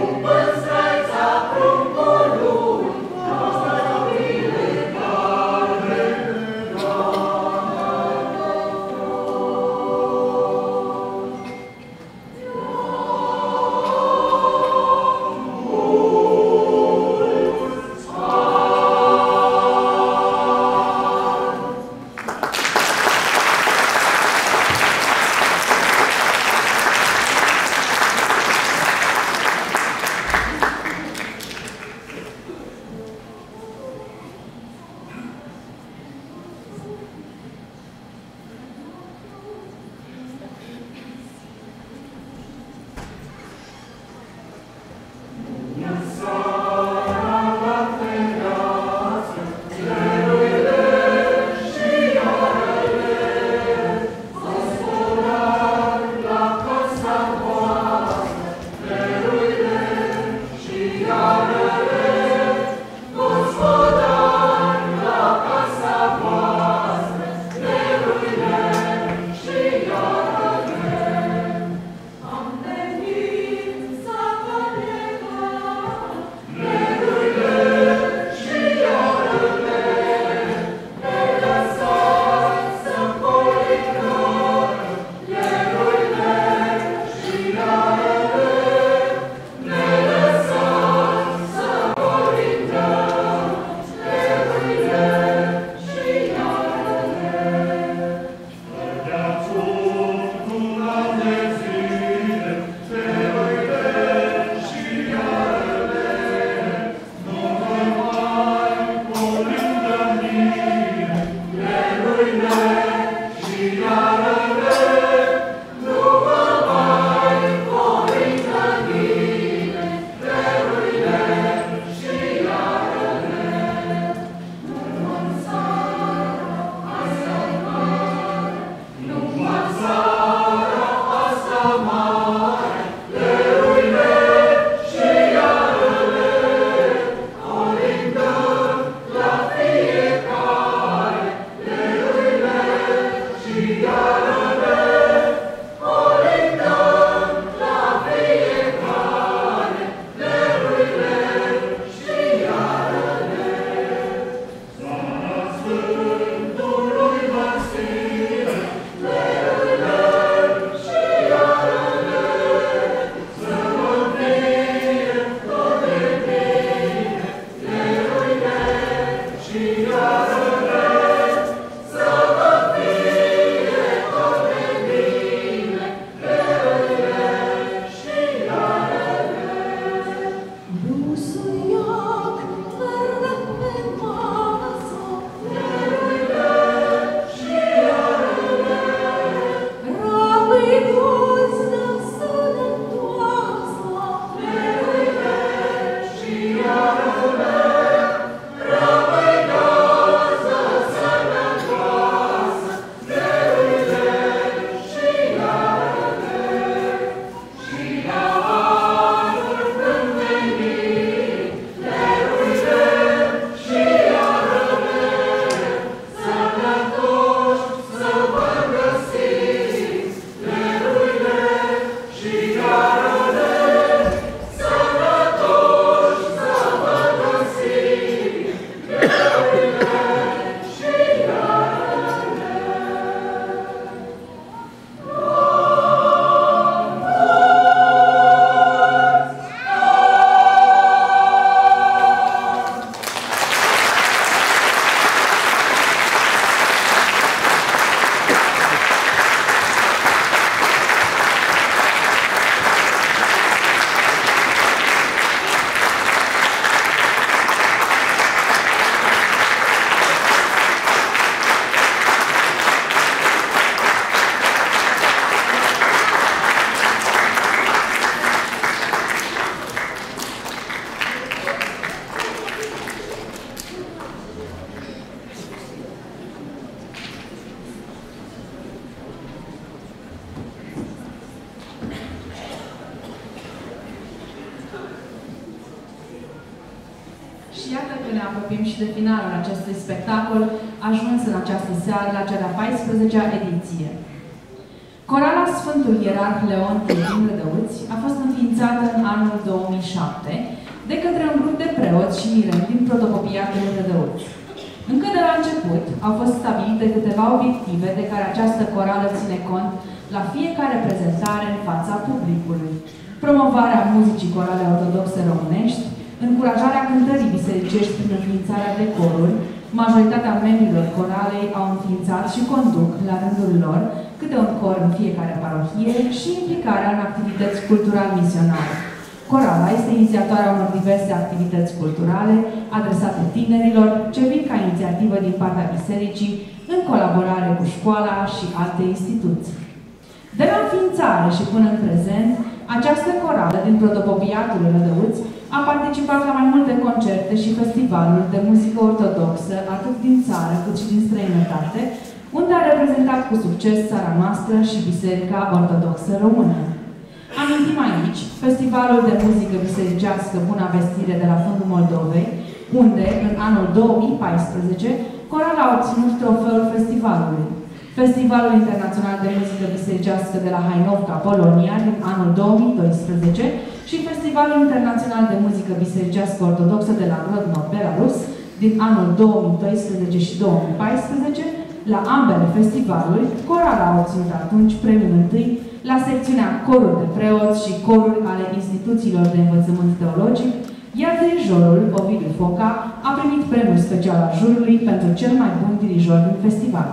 iată că ne apropiem și de finalul acestui spectacol, ajuns în această seară la cea de-a paisprezecea ediție. Corala Sfântul Ierarh Leon din Rădăuți a fost înființată în anul două mii șapte de către un grup de preoți și mireni din protopopiatul Rădăuți. Încă de la început au fost stabilite câteva obiective de care această corală ține cont la fiecare prezentare în fața publicului. Promovarea muzicii corale ortodoxe românești, încurajarea cântării bisericești prin înființarea de coruri, majoritatea membrilor coralei au înființat și conduc, la rândul lor, câte un cor în fiecare parohie și implicarea în activități cultural-misionare. Corala este inițiatoarea unor diverse activități culturale adresate tinerilor, ce vin ca inițiativă din partea bisericii, în colaborare cu școala și alte instituții. De la înființare și până în prezent, această corală din protopopiatul Rădăuți a participat la mai multe concerte și festivaluri de muzică ortodoxă, atât din țară cât și din străinătate, unde a reprezentat cu succes țara noastră și Biserica Ortodoxă Română. Amintim aici Festivalul de Muzică Bisericească Buna Vestire de la Fundul Moldovei, unde, în anul două mii paisprezece, corala a obținut trofeul festivalului. Festivalul Internațional de Muzică Bisericească de la Hainovca, Polonia, din anul două mii doisprezece și Festivalul Internațional de Muzică Bisericească Ortodoxă de la Grodno, Belarus, din anul două mii doisprezece și două mii paisprezece. La ambele festivaluri, corala a obținut atunci premiul întâi la secțiunea coruri de preoți și coruri ale instituțiilor de învățământ teologic, iar dirijorul, Ovidiu Foca, a primit premiul special al jurului pentru cel mai bun dirijor din festival.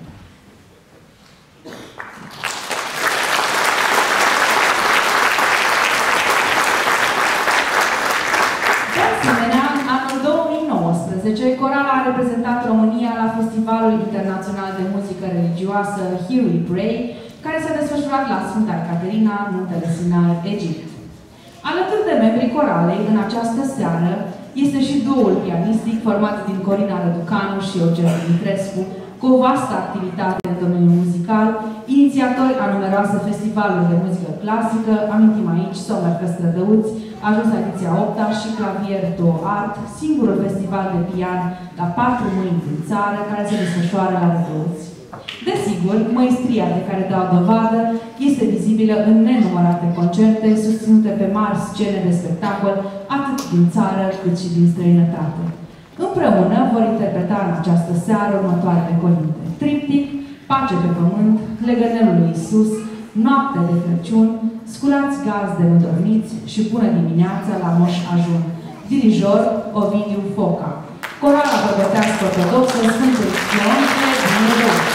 Corala a reprezentat România la Festivalul Internațional de Muzică Religioasă Here We Pray, care s-a desfășurat la Sfânta Caterina, Muntele Sinai, Egipt. Alături de membrii coralei, în această seară, este și duoul pianistic format din Corina Răducanu și Eugen Dumitrescu, cu o vastă activitate în domeniul muzical, inițiatori a numeroase festivaluri de muzică clasică, amintim aici Sommerfest Rădăuți, a ajuns la ediția a opta și Clavier Duo Art, singurul festival de pian la patru mâini din țară care se desfășoară la Rădăuți. Desigur, măestria de care dau dovadă este vizibilă în nenumărate concerte susținute pe mari scene de spectacol, atât din țară cât și din străinătate. Împreună vor interpreta în această seară următoarele colinde: Triptic, Pace pe pământ, Legănelul lui Iisus, Noapte de Crăciun, Sculați gazde nedormiți și Bună dimineața la Moș Ajun. Dirijor Ovidiu Foca. Corala Bărbătească Ortodoxă Sfântul Leon din Rădăuți.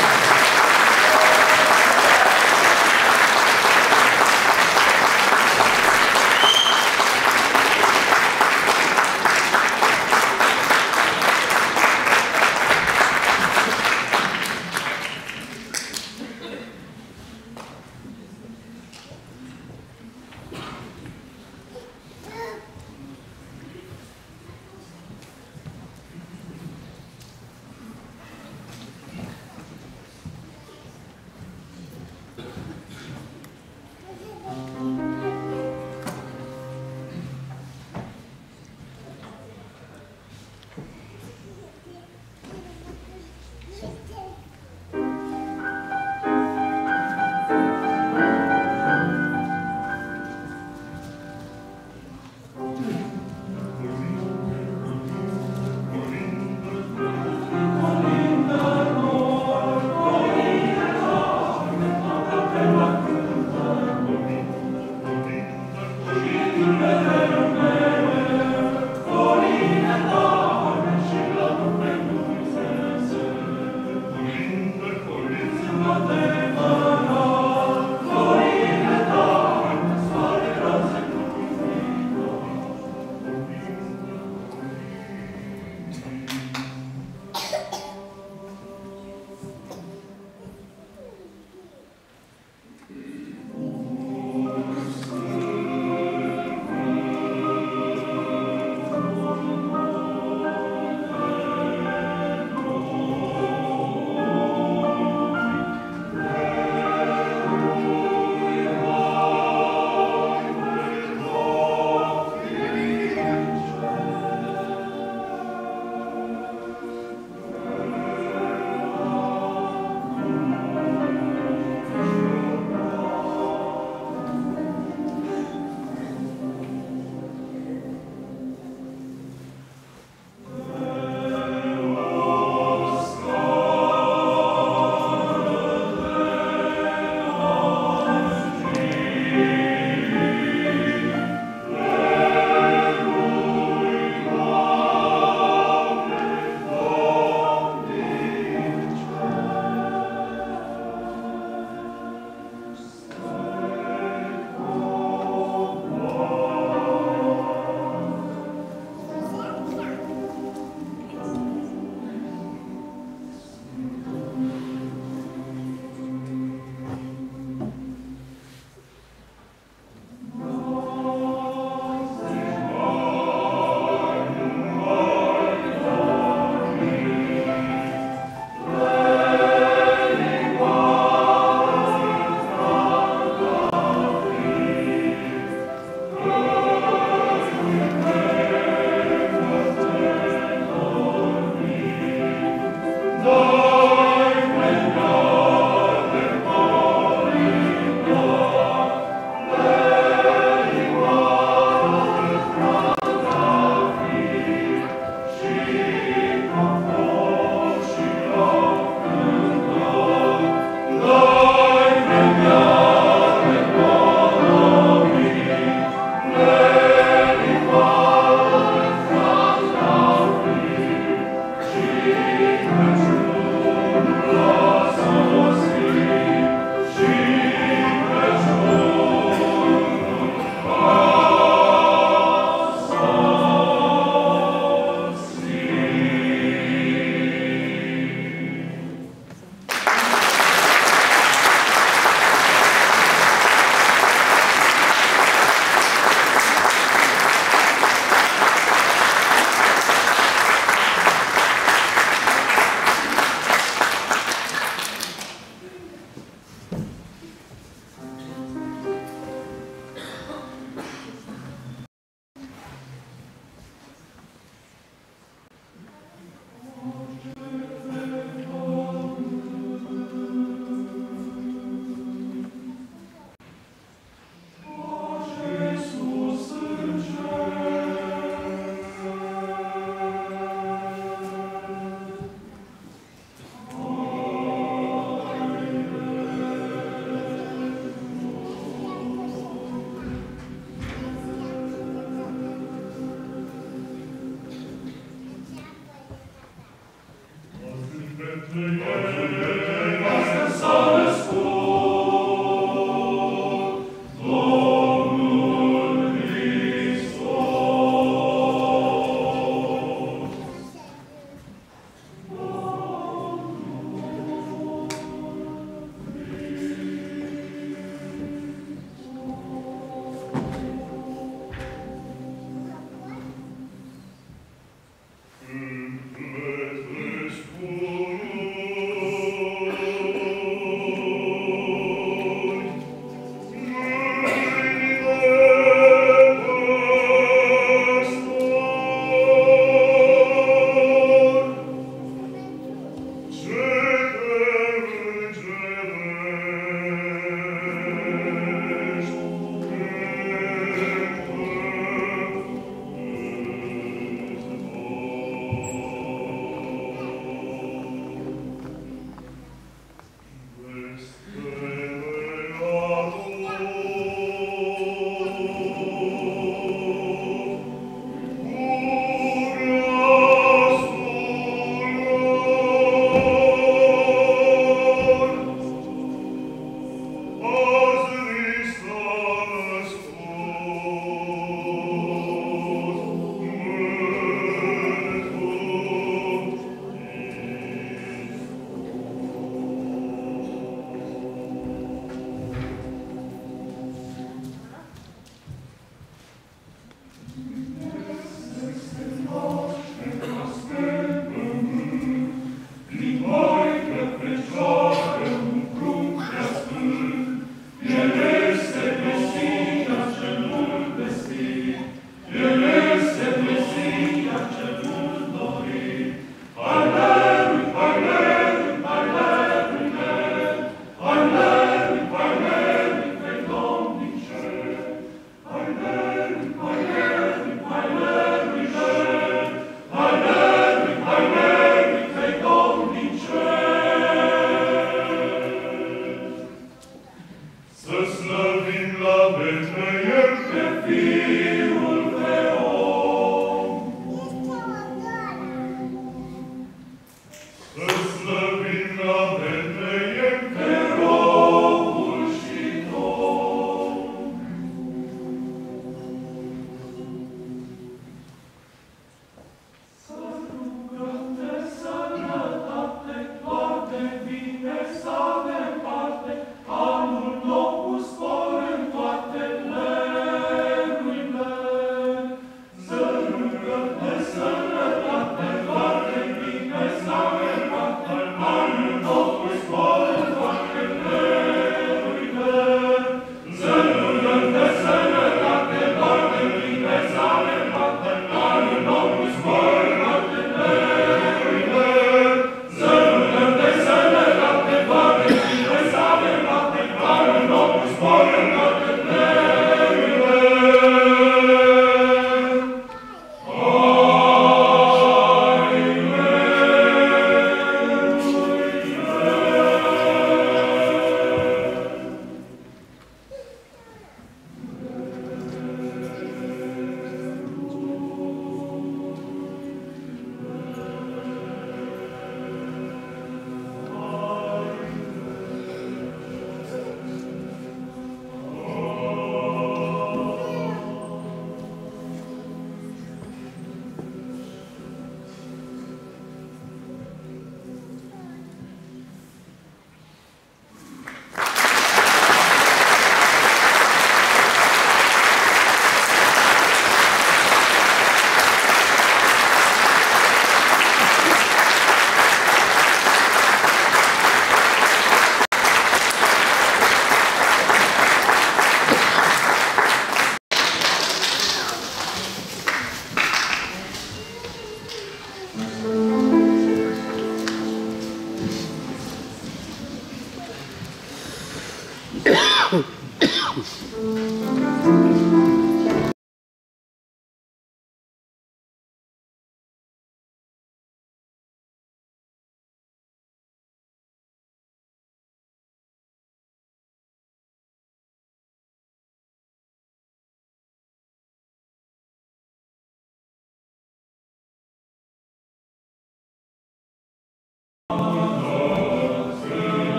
Este o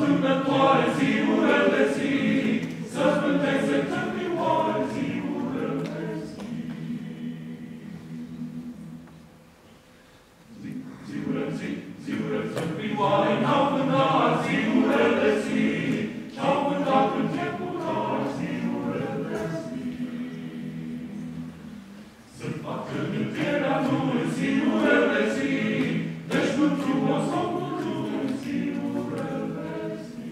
răzbunătoare ziurele zi, să spânteze tămioare ziurele zi. Ziurele zi, ziurele tămioare, n-au vânat ziurele zi, n-au vânat în trecurar ziurele zi. Să facă mântuirea nu în ziurele zi, deci mântuos omul nu în ziurele zi.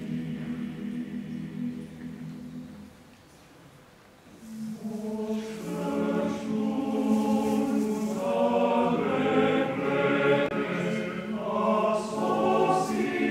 Moș Crăciun, dar repede a sosit.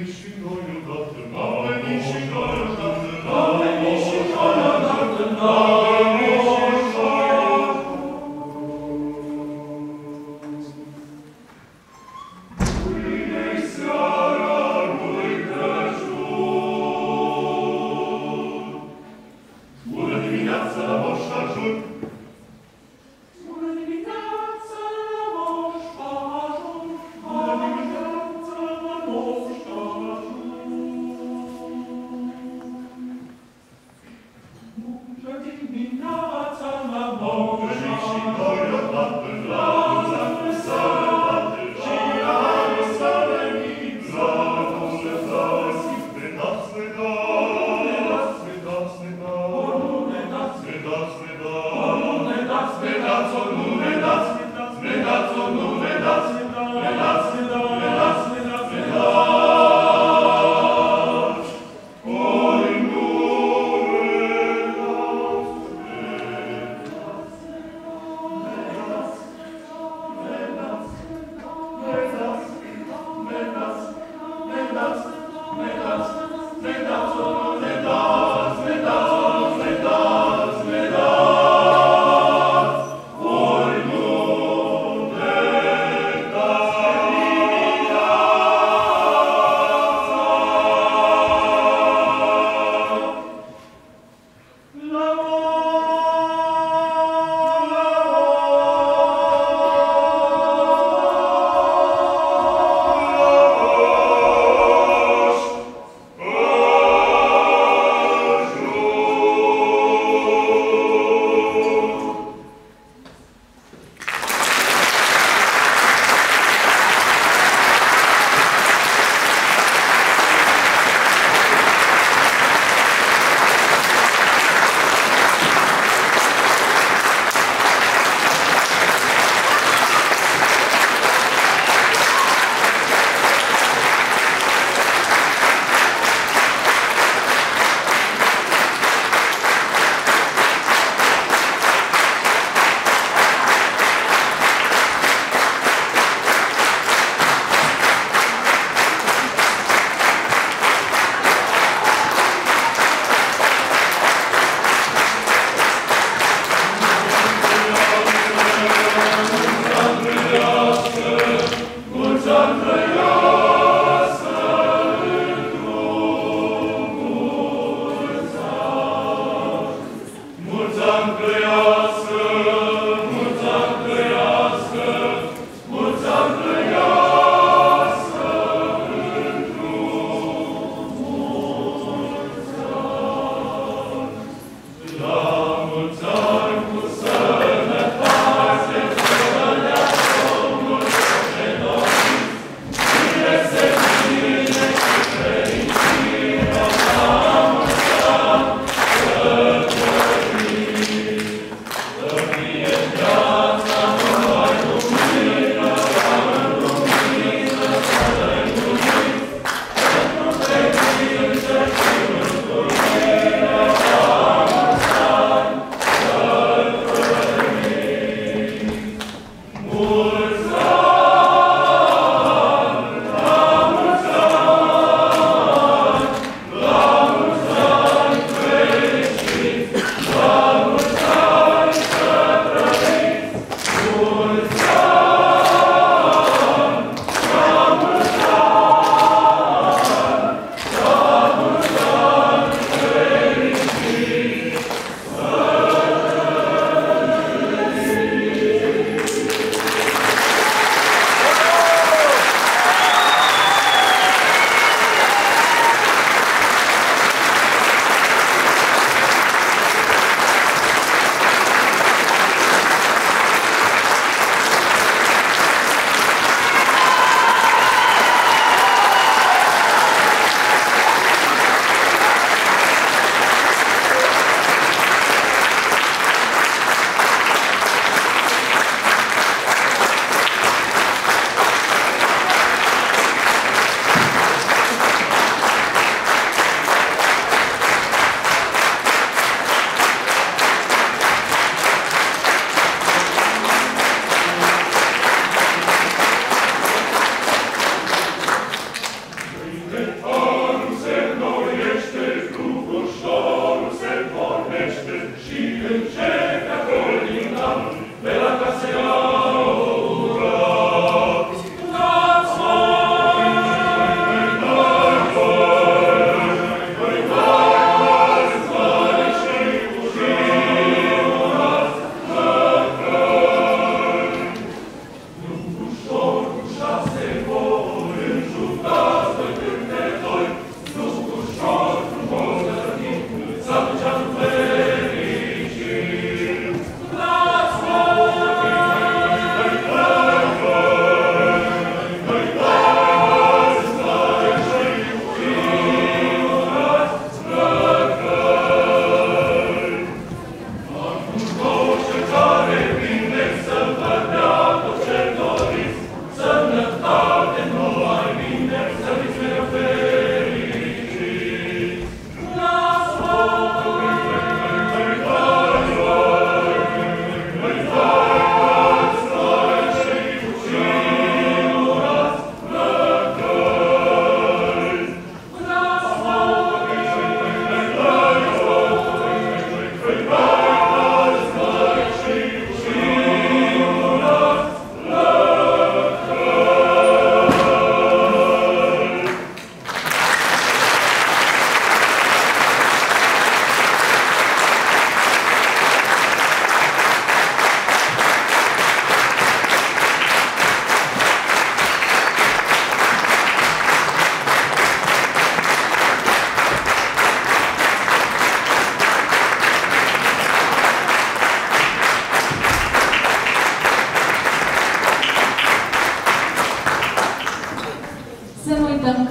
Amen.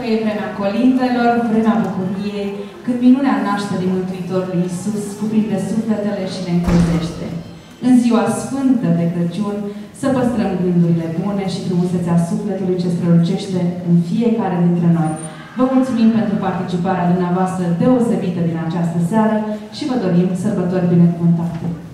e vremea colindelor, vremea bucuriei, când minunea nașterii Mântuitorului Iisus cuprinde sufletele și ne încălzește. În ziua sfântă de Crăciun, să păstrăm gândurile bune și frumusețea sufletului ce strălucește în fiecare dintre noi. Vă mulțumim pentru participarea dumneavoastră deosebită din această seară și vă dorim sărbători binecuvântate.